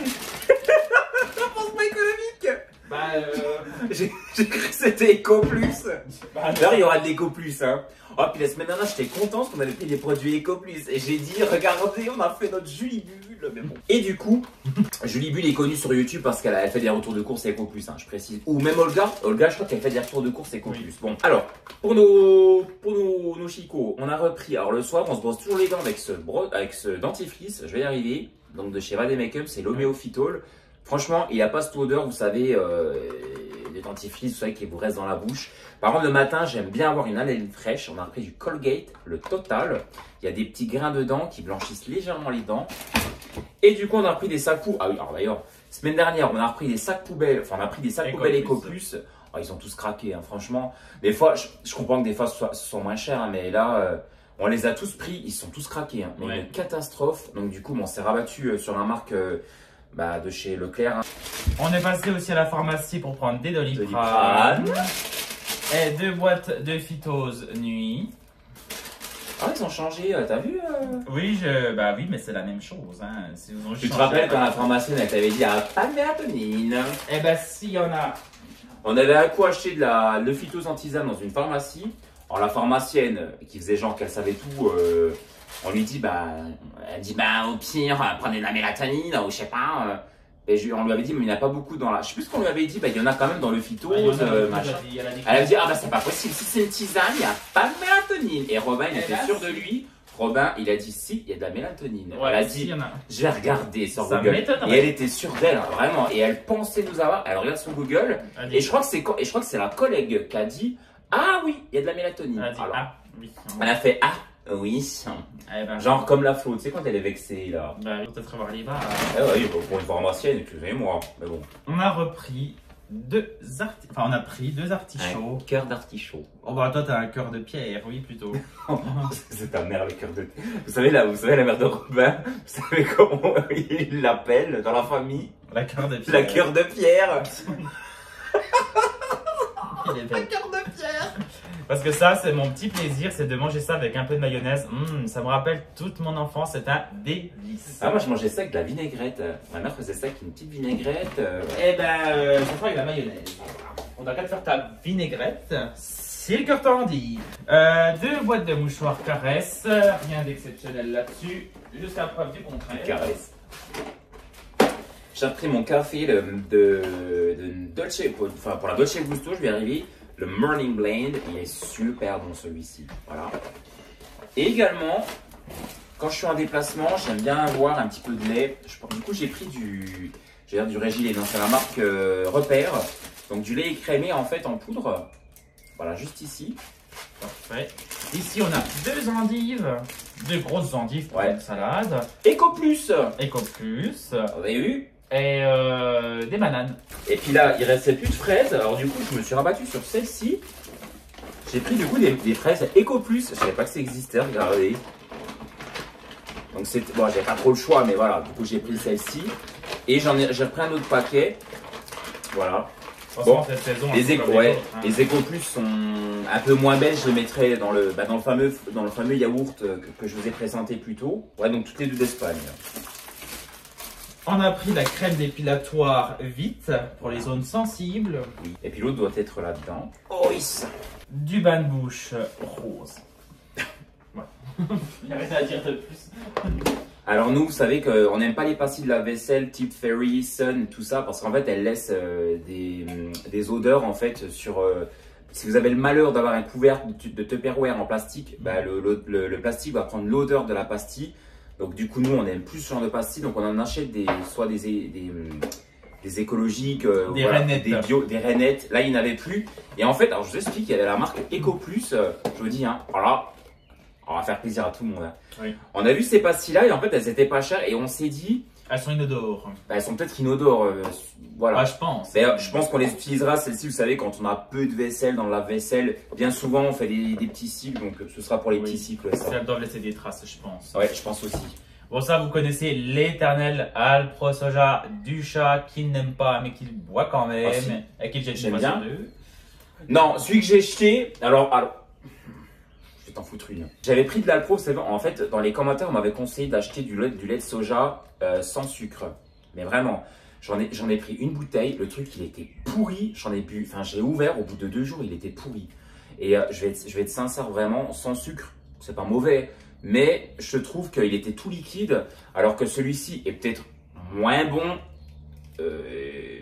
Pansement économique. Bah, euh... J'ai j'ai cru que c'était Eco Plus. bah, D'ailleurs, il y aura de l'Eco Plus, hein. Oh, puis la semaine dernière, j'étais content parce qu'on avait pris des produits Eco Plus. Et j'ai dit, regardez, on a fait notre Julie Bulle. Mais bon. Et du coup, Julie Bulle est connue sur YouTube parce qu'elle a elle fait des retours de course Eco Plus, hein, je précise. Ou même Olga. Olga, je crois qu'elle fait des retours de course Eco Plus. Bon, alors, pour nos, pour nos, nos chicots, on a repris. Alors, le soir, on se brosse toujours les dents avec ce, bro, avec ce dentifrice. Je vais y arriver. Donc, de chez Vade Make-up, c'est l'homéophytol. Franchement, il n'a pas cette odeur, vous savez, euh, des dentifrices, vous savez, qui vous reste dans la bouche. Par contre, le matin, j'aime bien avoir une haleine fraîche. On a repris du Colgate, le Total. Il y a des petits grains de dents qui blanchissent légèrement les dents. Et du coup, on a repris des sacs poubelles. Ah oui, alors d'ailleurs, semaine dernière, on a repris des sacs poubelles. Enfin, on a pris des sacs Eco poubelles Plus. Eco Plus. Oh, ils ont tous craqué, hein, franchement. Des fois, je, je comprends que des fois, ce soit, ce soit moins cher, hein, mais là, euh, on les a tous pris. Ils sont tous craqués. Hein, mais Ouais. une catastrophe. Donc, du coup, bon, on s'est rabattu euh, sur la marque euh, bah, de chez Leclerc. Hein. On est passé aussi à la pharmacie pour prendre des Doliprane. doliprane. Et deux boîtes de phytose nuit. Ah, ils ont changé, euh, t'as vu euh... Oui, je... bah oui, mais c'est la même chose. Hein. Si vous ont Tu te changé- rappelles quand la pharmacienne, elle t'avait dit, ah, pas de mélatonine. Eh ben, s'il y en a. On avait un coup acheté de la le phytose en tisane dans une pharmacie. Alors la pharmacienne qui faisait genre qu'elle savait tout, euh, on lui dit bah, elle dit bah au pire euh, prenez de la mélatonine ou je sais pas. euh. Et je- on lui avait dit mais il n'y en a pas beaucoup dans la. Je sais plus ce qu'on lui avait dit, bah il y en a quand même dans le phytose, Ouais, il y en a, euh, elle a machin. dit- elle a dit- Elle a dit ah bah c'est pas possible, si c'est une tisane il n'y a pas de mélatonine. Et Robin il Eh était ben, sûr si. de lui. Robin il a dit si il y a de la mélatonine. Ouais, elle a si, dit il y en a. je vais regarder sur Ça Google. m'étonnerait. Et elle était sûre d'elle, hein, vraiment. Et elle pensait nous avoir. Elle regarde sur Google. Elle a dit- Et je crois que c'est co- et je crois que c'est la collègue qui a dit ah oui, il y a de la mélatonine. Elle a dit, Alors, ah, oui. elle a fait ah oui. Eh ben, Genre comme la Flo, tu sais quand elle est vexée là. bah, peut-être avoir les bas. Eh oui, bon, pour une pharmacienne, excusez-moi. Mais bon. On a repris deux arti... Enfin, on a pris deux artichauts. cœur d'artichaut. Oh bah toi t'as un cœur de pierre, oui plutôt. C'est ta mère le cœur de. Vous savez là, vous savez la mère de Robin. Vous savez comment il l'appelle dans la famille. La cœur de pierre. La cœur de pierre. Il est belle. Parce que ça, c'est mon petit plaisir, c'est de manger ça avec un peu de mayonnaise. Mmh, ça me rappelle toute mon enfance, c'est un délice. Ah moi je mangeais ça avec de la vinaigrette. Ma mère faisait ça avec une petite vinaigrette. euh, Eh ben, euh, ça fera avec la mayonnaise. On n'a qu'à te faire ta vinaigrette. Silk Tandy. Euh, deux boîtes de mouchoirs Caresse. Rien d'exceptionnel là-dessus. Jusqu'à preuve du contraire. Caresse. J'ai pris mon café de, de, de Dolce, enfin pour la Dolce Gusto, je vais arriver. Le Morning Blend, il est super bon celui-ci. Voilà. Et également, quand je suis en déplacement, j'aime bien avoir un petit peu de lait. Je, du coup, j'ai pris du, j'ai du Régilé, donc c'est la marque euh, Repère. Donc du lait écrémé en fait en poudre. Voilà, juste ici. Parfait. Ici, on a deux endives, deux grosses endives pour Ouais. une salade. Eco Plus. Eco Plus. Vous avez vu? Et euh, des bananes. Et puis là, il restait plus de fraises. Alors du coup, je me suis rabattu sur celle-ci. J'ai pris du coup des, des fraises Eco Plus. Je savais pas que ça existait, regardez. Donc c'est bon, j'avais pas trop le choix, mais voilà. Du coup, j'ai pris celle-ci et j'en ai, j'ai repris un autre paquet. Voilà. Franchement, Bon, cette saison, Les c'est éco, comme ouais, autres, hein. les Eco Plus sont un peu moins belles. Je les mettrai dans le, bah, dans le fameux, dans le fameux yaourt que, que je vous ai présenté plus tôt. Ouais, donc toutes les deux d'Espagne. On a pris la crème dépilatoire vite pour les zones sensibles. Oui. Et puis l'autre doit être là-dedans. Oh, yes. Du bain de bouche rose. Voilà. Il n'y a rien à dire de plus. Alors nous, vous savez qu'on n'aime pas les pastilles de la vaisselle type Fairy, Sun, tout ça, parce qu'en fait, elles laissent euh, des, des odeurs en fait sur... Euh, si vous avez le malheur d'avoir un couvercle de, de Tupperware en plastique, bah, le, le, le, le plastique va prendre l'odeur de la pastille. Donc du coup, nous, on aime plus ce genre de pastilles, donc on en achète des, soit des, des, des écologiques, euh, Des voilà, rainettes. des bio, des rainettes. Là, il n'y en avait plus. Et en fait, alors je vous explique, il y avait la marque Eco Plus. Euh, je vous dis, hein, voilà, on va faire plaisir à tout le monde. Hein. Oui. On a vu ces pastilles-là et en fait, elles étaient pas chères et on s'est dit, Elles sont inodores. bah, elles sont peut-être inodores. Euh, voilà. Ah, je pense. Mais, euh, je pense qu'on les utilisera, celles-ci, vous savez, quand on a peu de vaisselle dans la vaisselle. Bien souvent, on fait des, des petits cycles, donc ce sera pour les Oui. petits cycles. Ça. Elles doivent laisser des traces, je pense. Ouais, je pense aussi. Bon, ça, vous connaissez l'éternel Alpro Soja du chat qui n'aime pas, mais qui le boit quand même. Ah, si. Et qui jette J'aime une bien. fois sur deux. Non, celui que j'ai jeté, alors, alors, je vais t'en foutre une. J'avais pris de l'Alpro, vous savez, en fait, dans les commentaires, on m'avait conseillé d'acheter du lait, du lait de soja euh, sans sucre. Mais vraiment, j'en ai, j'en ai pris une bouteille, le truc, il était pourri, j'en ai bu, enfin, j'ai ouvert, au bout de deux jours, il était pourri. Et euh, je, vais être, je vais être sincère, vraiment, sans sucre, c'est pas mauvais, mais je trouve qu'il était tout liquide, alors que celui-ci est peut-être moins bon, euh,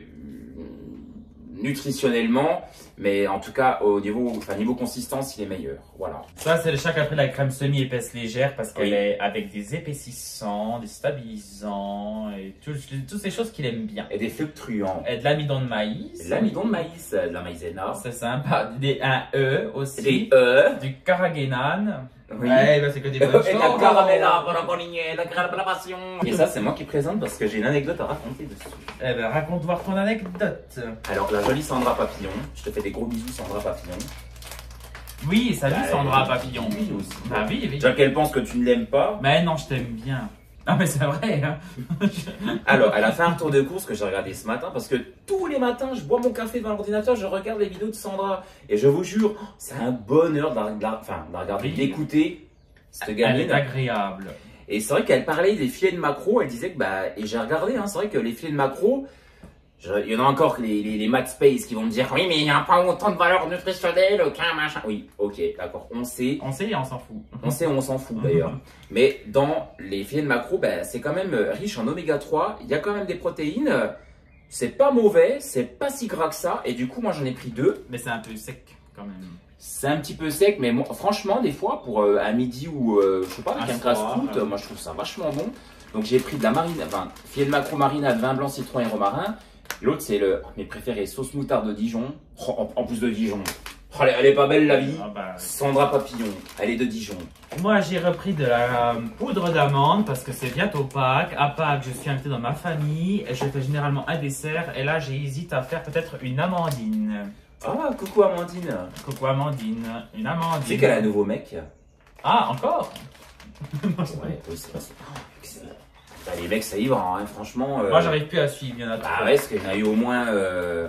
nutritionnellement, mais en tout cas au niveau, enfin, niveau consistance, il est meilleur. Voilà. Ça, c'est le chat qui a pris la crème semi-épaisse légère parce qu'elle Oui. est avec des épaississants, des stabilisants et tout- toutes ces choses qu'il aime bien. Et des fluctuants. Et de l'amidon de maïs. De l'amidon de maïs, de la maïzena. C'est sympa. Des, un E aussi. Des œufs. Du carragénane. Oui. Ouais, bah, c'est que des bonnes Et choses. la caramella, pour la bonnier, la caramellation. Et ça, c'est moi qui présente parce que j'ai une anecdote à raconter dessus. Eh ben, raconte voir ton anecdote. Alors, la jolie Sandra Papillon. Je te fais des gros bisous, Sandra Papillon. Oui, salut Bah, Sandra Papillon. oui, aussi. Bah oui, oui. Déjà qu'elle pense que tu ne l'aimes pas. Mais non, je t'aime bien. Non, mais c'est vrai, hein. Alors, elle a fait un retour de course que j'ai regardé ce matin parce que tous les matins, je bois mon café devant l'ordinateur, je regarde les vidéos de Sandra. Et je vous jure, c'est un bonheur de la, de la- enfin, de la regarder, Oui. d'écouter cette Elle gamine. est agréable. Et c'est vrai qu'elle parlait des filets de macro, elle disait que, bah, et j'ai regardé, hein, c'est vrai que les filets de macro, je- il y en a encore les, les, les maths space qui vont me dire, oui, mais il n'y a pas autant de valeur nutritionnelle qu'un machin. Oui, ok, d'accord, on sait. On sait et on s'en fout. On sait, on s'en fout d'ailleurs. Mais dans les filets de macro, ben, c'est quand même riche en oméga trois. Il y a quand même des protéines. C'est pas mauvais, c'est pas si gras que ça. Et du coup, moi j'en ai pris deux. Mais c'est un peu sec quand même. C'est un petit peu sec, mais moi, franchement, des fois, pour euh, un midi ou euh, je sais pas, avec Un un soir, casse-croûte, ouais. moi je trouve ça vachement bon. Donc j'ai pris de la marine, enfin, filet de macro marinade, vin blanc, citron et romarin. L'autre, c'est le mes préférés, sauce moutarde de Dijon. Oh, en, en plus de Dijon. Oh, elle, est- elle est pas belle la vie. Ah bah, Sandra Papillon, elle est de Dijon. moi, j'ai repris de la euh, poudre d'amande parce que c'est bientôt Pâques. À Pâques, je suis invité dans ma famille et je fais généralement un dessert. Et là, j'hésite à faire peut-être une amandine. Ah, coucou Amandine. Coucou Amandine, une amandine. Tu sais qu'elle a un nouveau mec. Ah, encore? Ouais, oui, c'est vrai. c'est- Bah, les mecs, ça y va, hein, franchement. euh, Moi, j'arrive plus à suivre, il y en a trop. Bah ouais, parce qu'il y en a eu au moins. Euh...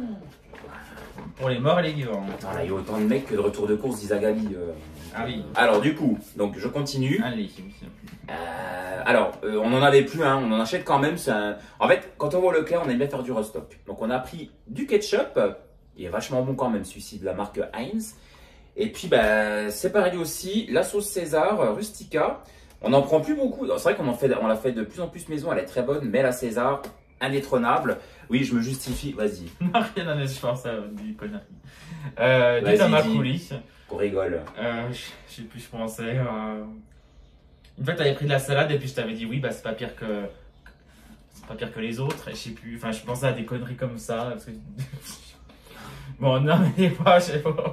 Pour les morts et les vivants. Il y a eu autant de mecs que de retour de course d'Isagali. euh. Ah oui. Alors, du coup, donc je continue. Allez. Euh, alors, euh, on n'en avait plus, hein, on en achète quand même. c'est Un... En fait, quand on va au Leclerc, on aime bien faire du restock. Donc, on a pris du ketchup. Il est vachement bon quand même, celui-ci de la marque Heinz. Et puis, bah, c'est pareil aussi, la sauce César euh, Rustica. On n'en prend plus beaucoup. C'est vrai qu'on en fait, on l'a fait de plus en plus maison, elle est très bonne, mais la César, indétrônable. Oui, je me justifie, vas-y. Non, rien à je pense à des conneries. Euh, Vas-y, du tama dis. coulis. On rigole. Euh, je je sais plus, je pensais. Euh... Une fois, tu avais pris de la salade et puis je t'avais dit oui, bah c'est pas pire que. C'est pas pire que les autres. Et je sais plus. Enfin, je pensais à des conneries comme ça. Parce que... bon, non, mais des fois, je sais pas.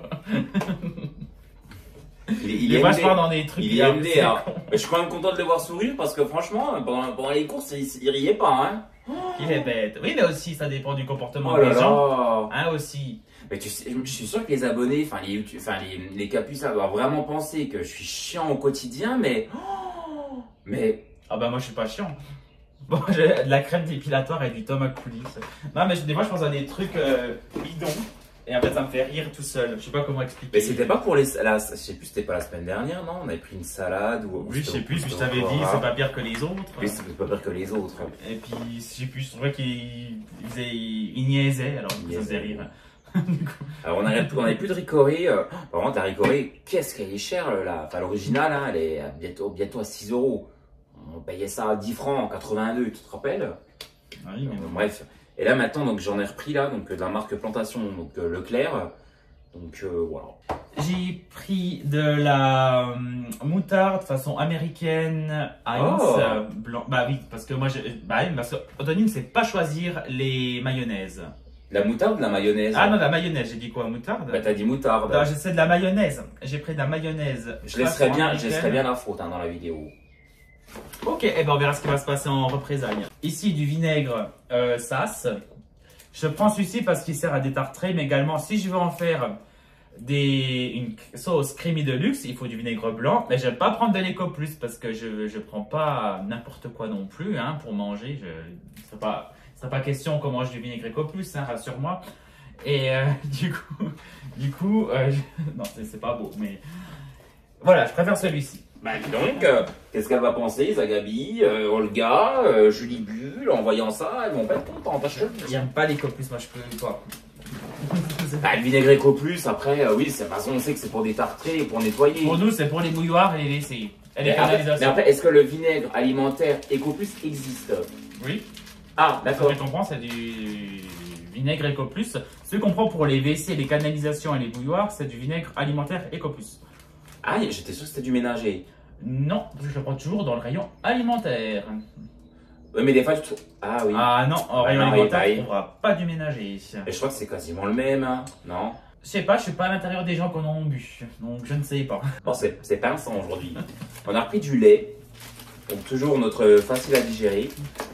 Il, il des est fois, je M D. pars dans des trucs. Il est là, M D, c'est hein. con. Mais je suis quand même content de le voir sourire parce que franchement, pendant, pendant les courses, il, il riait pas, hein. Il est bête. Oui, mais aussi, ça dépend du comportement Oh là des gens. là. Hein, aussi. Mais tu sais, je suis sûr que les abonnés, enfin les, YouTube- enfin, les, les capucins doivent vraiment penser que je suis chiant au quotidien, mais. Mais. Ah bah moi, je suis pas chiant. Bon, j'ai de la crème dépilatoire et du toma coulis. Non, mais je- des fois, je pense à des trucs euh, bidons. Et en fait, ça me fait rire tout seul. Je sais pas comment expliquer. Mais c'était pas pour les. La, je sais plus, c'était pas la semaine dernière, non? On avait pris une salade ou. ou Oui, je c'était- sais plus, puis je c'était t'avais encore dit, rare. c'est pas pire que les autres. Oui, c'est pas pire que les autres. Et puis, je sais plus, je trouvais qu'il il faisait, il niaisait, alors Il ça faisait niaisait. rire. Du coup, Alors, on n'avait on avait plus de ricoré. Euh, par contre, la ricoré, qu'est-ce qu'elle est chère, là. Enfin, l'original, hein, elle est à bientôt, bientôt à six euros. On payait ça à dix francs en quatre-vingt-deux, tu te rappelles? oui, mais Donc, bref. Et là, maintenant, donc j'en ai repris, là, donc de la marque Plantation, donc euh, Leclerc. Donc, euh, voilà. j'ai pris de la hum, moutarde façon américaine, Heinz, Oh. euh, blanc. Bah oui, parce que moi, je, bah oui, parce que Anthony ne sait pas choisir les mayonnaises. La moutarde ou la mayonnaise? Ah non, la mayonnaise, j'ai dit quoi, moutarde? Bah, t'as dit moutarde. Non, j'essaie de la mayonnaise. J'ai pris de la mayonnaise. Je laisserai façon bien, je américaine. laisserai bien la faute hein, dans la vidéo. Ok, et ben on verra ce qui va se passer en représailles. Ici du vinaigre euh, Sass. Je prends celui-ci parce qu'il sert à détartrer, mais également si je veux en faire des, une sauce creamy de luxe, il faut du vinaigre blanc. Mais je vais pas prendre de l'éco plus parce que je je prends pas n'importe quoi non plus hein, pour manger. Je c'est pas c'est pas question qu'on mange du vinaigre éco plus, hein, rassure-moi. Et euh, du coup du coup euh, je- non c'est c'est pas beau, mais voilà, je préfère celui-ci. Bah, dis donc, euh, qu'est-ce qu'elle va penser, Zagabi, euh, Olga, euh, Julie Bulle, en voyant ça, elles vont pas être contentes, hein, je te le dis. J'aime pas l'éco plus, moi je peux pas. Bah, le vinaigre éco plus, après, euh, oui, c'est de toute façon, on sait que c'est pour détartrer et pour nettoyer. Pour nous, c'est pour les bouilloires et les W C. Et les mais, après, mais canalisations. après, est-ce que le vinaigre alimentaire éco plus existe? Oui. Ah, D'accord. d'accord. Tu comprends, c'est du vinaigre Eco Plus. Ce qu'on prend pour les W C, les canalisations et les bouilloires, c'est du vinaigre alimentaire Eco Plus. Ah, j'étais sûr que c'était du ménager. Non, je le prends toujours dans le rayon alimentaire. Ouais, mais des fois, tu trouves. Ah oui. Ah non, en Ah rayon non, oui, alimentaire, pareil. on ne trouvera pas du ménager. Et je crois que c'est quasiment le même, hein, non? Je sais pas, je suis pas à l'intérieur des gens qui en ont bu, donc je ne sais pas. Bon, c'est c'est pince aujourd'hui. On a repris du lait. Donc, toujours notre facile à digérer.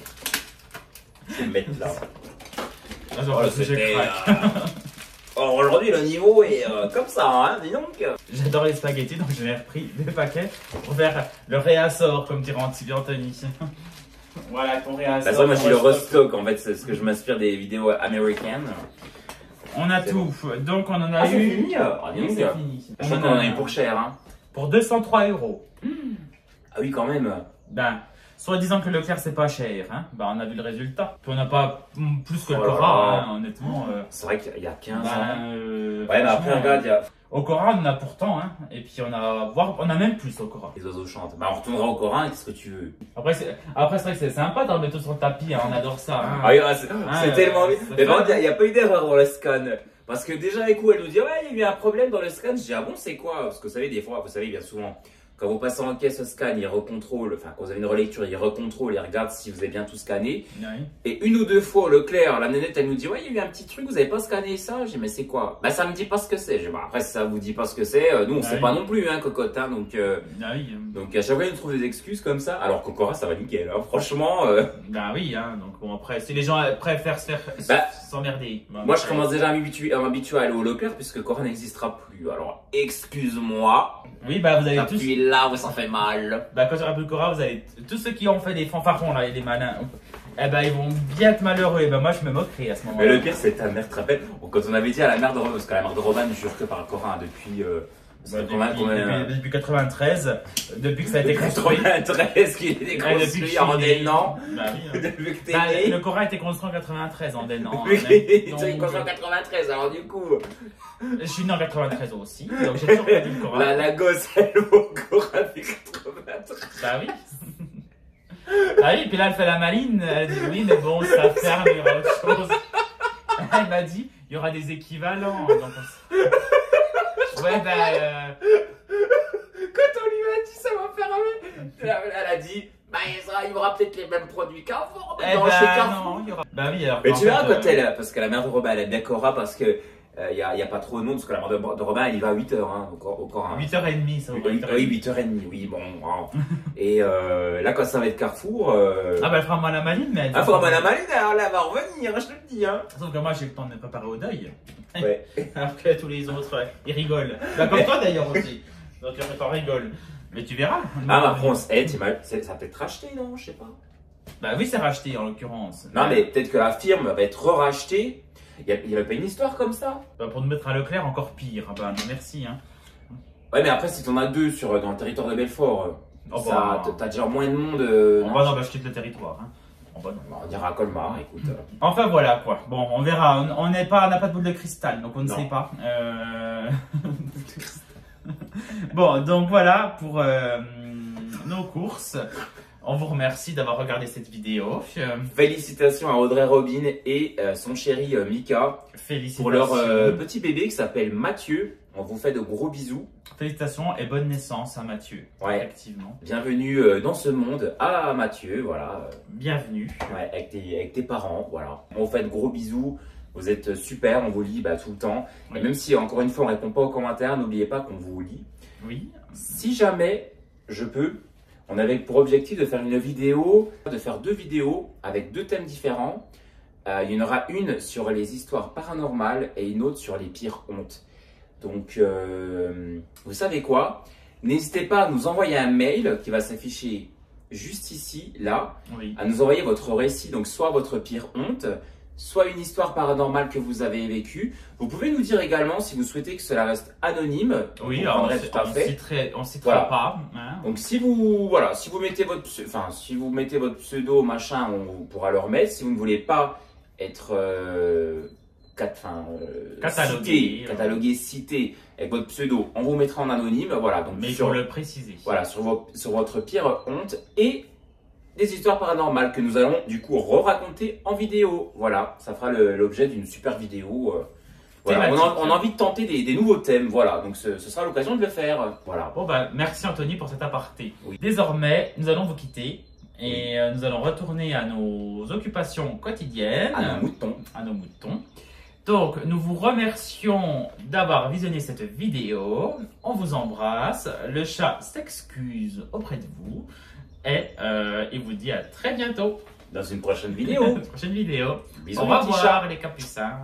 Je vais le mettre là. Ah, genre, Oh, parce que je c'était, craque. euh, Alors aujourd'hui, le niveau est euh, comme ça, hein, dis donc. J'adore les spaghettis, donc j'en ai repris deux paquets pour faire le réassort, comme dirait Anthony. Voilà, ton réassort. Bah, ça, moi, je suis le ton restock. restock, en fait, c'est ce que je m'inspire des vidéos américaines. On a C'est tout, donc on en a Ah, c'est eu. fini Ah, dis Oui, donc. c'est fini. Je crois qu'on en a eu pour cher, hein. Pour deux cent trois euros. Ah oui, quand même. Ben, soit disant que Leclerc c'est pas cher, hein. Ben, on a vu le résultat. Puis on n'a pas mm, plus que le Oh là Cora, là. hein, honnêtement. euh, C'est vrai qu'il y a quinze ans. ben, euh, Ouais, mais après, franchement, regarde, il y a Au Cora, on en a pourtant, hein. Et puis on a, voire, on a même plus au Cora. les oiseaux chantent. Bah, on retournera au Coran, qu'est-ce que tu veux? Après, c'est, après, c'est vrai que c'est sympa d'en mettre tout sur le tapis, hein. On adore ça. Hein. Ah oui, ouais, c'est Ah, c'est euh, tellement vite. ça Mais par fait- contre, il n'y a, pas eu d'erreur dans le scan. Parce que déjà, avec coup, elle nous dit, ouais, il y a eu un problème dans le scan. Je dis, ah bon, c'est quoi? Parce que vous savez, des fois, vous savez, bien souvent, quand vous passez en caisse au scan, il recontrôle, enfin, quand vous avez une relecture, il recontrôle, il regarde si vous avez bien tout scanné. Oui. Et une ou deux fois, Leclerc, la nénette, elle nous dit, ouais, il y a eu un petit truc, vous avez pas scanné ça? J'ai dit, mais c'est quoi? Bah, ça me dit pas ce que c'est. Je dis, bah, après, si ça vous dit pas ce que c'est, euh, nous, on Ah sait oui. pas non plus, hein, cocotte, hein, donc, euh, Ben oui. euh, donc, à chaque fois, ils nous trouvent des excuses comme ça. Alors qu'au Cora, ça va nickel, hein. Franchement, euh, Ben oui, hein. Donc bon, après, si les gens préfèrent se faire Bah, s'emmerder. ben, moi, je après- commence déjà à m'habituer à m'habituer à aller au Leclerc puisque Cora n'existera plus. Alors, excuse-moi. Oui, bah vous avez tous. Depuis là où ça fait mal. Bah quand j'aurai plus le Cora, vous allez. Tous ceux qui ont fait des fanfarons là et des malins. Eh ben ils vont bien être malheureux. Et ben moi je me moquerai à ce moment-là. Mais le pire, c'est ta mère, tu te rappelles, quand on avait dit à la mère de Roman, parce que la mère de Roman ne jure que par le Coran hein, depuis, euh, Ça Bah, fait combien, depuis, combien- depuis, depuis quatre-vingt-treize, depuis que ça a été Depuis construit. quatre-vingt-treize qu'il a été Ouais, depuis que construit je en suis né. Dénan. Bah oui, hein. Depuis que t'es Bah, né. le Coran a été construit en quatre-vingt-treize en Dénan. Oui, hein, il est donc, construit en quatre-vingt-treize, alors du coup, je suis né en quatre-vingt-treize aussi, donc j'ai toujours pas dit le Coran. la, la gosse, elle va au Coran depuis quatre-vingt-treize. Bah oui. Bah oui, puis là elle fait la maline, elle dit oui, mais bon, ça ferme, il y aura autre chose. Elle m'a dit, il y aura des équivalents. Donc on s- Ouais, bah. Euh... Quand on lui a dit ça va faire un... Elle elle a dit, bah il sera- il y aura peut-être les mêmes produits Carrefour, Eh dans bah, chez Carrefour. non, il y aura. Bah oui, alors. Mais en tu verras fait, quand euh, elle, parce que la mère de Robin, elle aime bien Cora parce que il n'y a, y a pas trop de monde, parce que la mère de, de Robin, elle y va à huit heures, hein, au, Cor- au Coran. huit heures trente, ça Oui, vaut oui, huit heures trente, oui, bon. hein. Et euh, là, quand ça va être Carrefour. Euh... Ah bah elle fera moins la maline, mais elle. Ah, faut avoir la maline, alors là, elle va revenir, je te le dis. Hein. Sauf que moi j'ai le temps de me préparer au deuil. Ouais. Alors que tous les autres, ouais, ils rigolent. Bah comme toi d'ailleurs aussi. Donc les préparés rigolent. Mais tu verras. Ah, ma France, eh, t'imagines- c'est- ça peut être racheté, non? Je sais pas. Bah oui, c'est racheté en l'occurrence. Non, mais peut-être que la firme va être rachetée. Il n'y avait pas une histoire comme ça? Bah, pour nous mettre à Leclerc, encore pire. Ah bah non, merci. Hein. Ouais, mais après, si t'en as deux sur, dans le territoire de Belfort, euh, Oh, ça, bah. t'as déjà moins de monde. Euh, Oh, non, bah non, bah je quitte le territoire. Hein. Oh, bah non. Bah, on ira à Colmar, écoute. euh. Enfin voilà quoi. Bon, on verra. On n'est pas, on n'a pas de boule de cristal, donc on ne Non. sait pas. Euh... bon, donc voilà pour euh, nos courses. On vous remercie d'avoir regardé cette vidéo. Euh, Félicitations à Audrey Robin et euh, son chéri euh, Mika Félicitations. pour leur euh, petit bébé qui s'appelle Mathieu. On vous fait de gros bisous. Félicitations et bonne naissance à Mathieu. Ouais. Effectivement. Bienvenue euh, dans ce monde à Mathieu, voilà. Bienvenue. Ouais, avec tes, avec tes parents, voilà. On vous fait de gros bisous. Vous êtes super, on vous lit bah, tout le temps. Oui. Et même si, encore une fois, on répond pas aux commentaires, n'oubliez pas qu'on vous lit. Oui. Si jamais je peux, on avait pour objectif de faire une vidéo, de faire deux vidéos avec deux thèmes différents. Euh, il y en aura une sur les histoires paranormales et une autre sur les pires hontes. Donc, euh, vous savez quoi? N'hésitez pas à nous envoyer un mail qui va s'afficher juste ici, là, Oui. à nous envoyer votre récit, donc soit votre pire honte, soit une histoire paranormale que vous avez vécue. Vous pouvez nous dire également si vous souhaitez que cela reste anonyme. Oui, on alors on, comprendrait tout à on fait. citerait, on citera Voilà. pas. Hein. Donc si vous voilà, si vous mettez votre pse- enfin si vous mettez votre pseudo machin, on pourra le remettre. Si vous ne voulez pas être euh, cat- enfin, euh, Catalogué, cité, euh. catalogué, cité avec votre pseudo, on vous mettra en anonyme. Voilà, donc Mais il sur faut le préciser. voilà sur, vos- sur votre pire honte et des histoires paranormales que nous allons du coup re-raconter en vidéo. Voilà, ça fera le- l'objet d'une super vidéo. euh, voilà. on, a, Thématique. on a envie de tenter des, des nouveaux thèmes. Voilà, donc ce, ce sera l'occasion de le faire. Voilà. Bon bah merci Anthony pour cet aparté. Oui. Désormais, nous allons vous quitter et euh, nous allons retourner à nos occupations quotidiennes, À nos moutons. à nos moutons. Donc nous vous remercions d'avoir visionné cette vidéo. On vous embrasse. Le chat s'excuse auprès de vous et euh, il vous dit à très bientôt. Dans une prochaine vidéo. Prochaine vidéo. Bisous, Au les petits chats. revoir les capucins.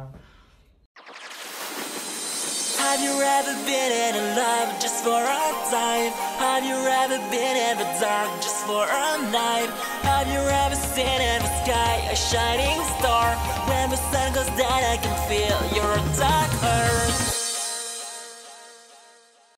Have you ever been in love just for a time? Have you ever been in the dark just for a night? Have you ever seen in the sky a shining star? When the sun goes down I can feel your dark earth.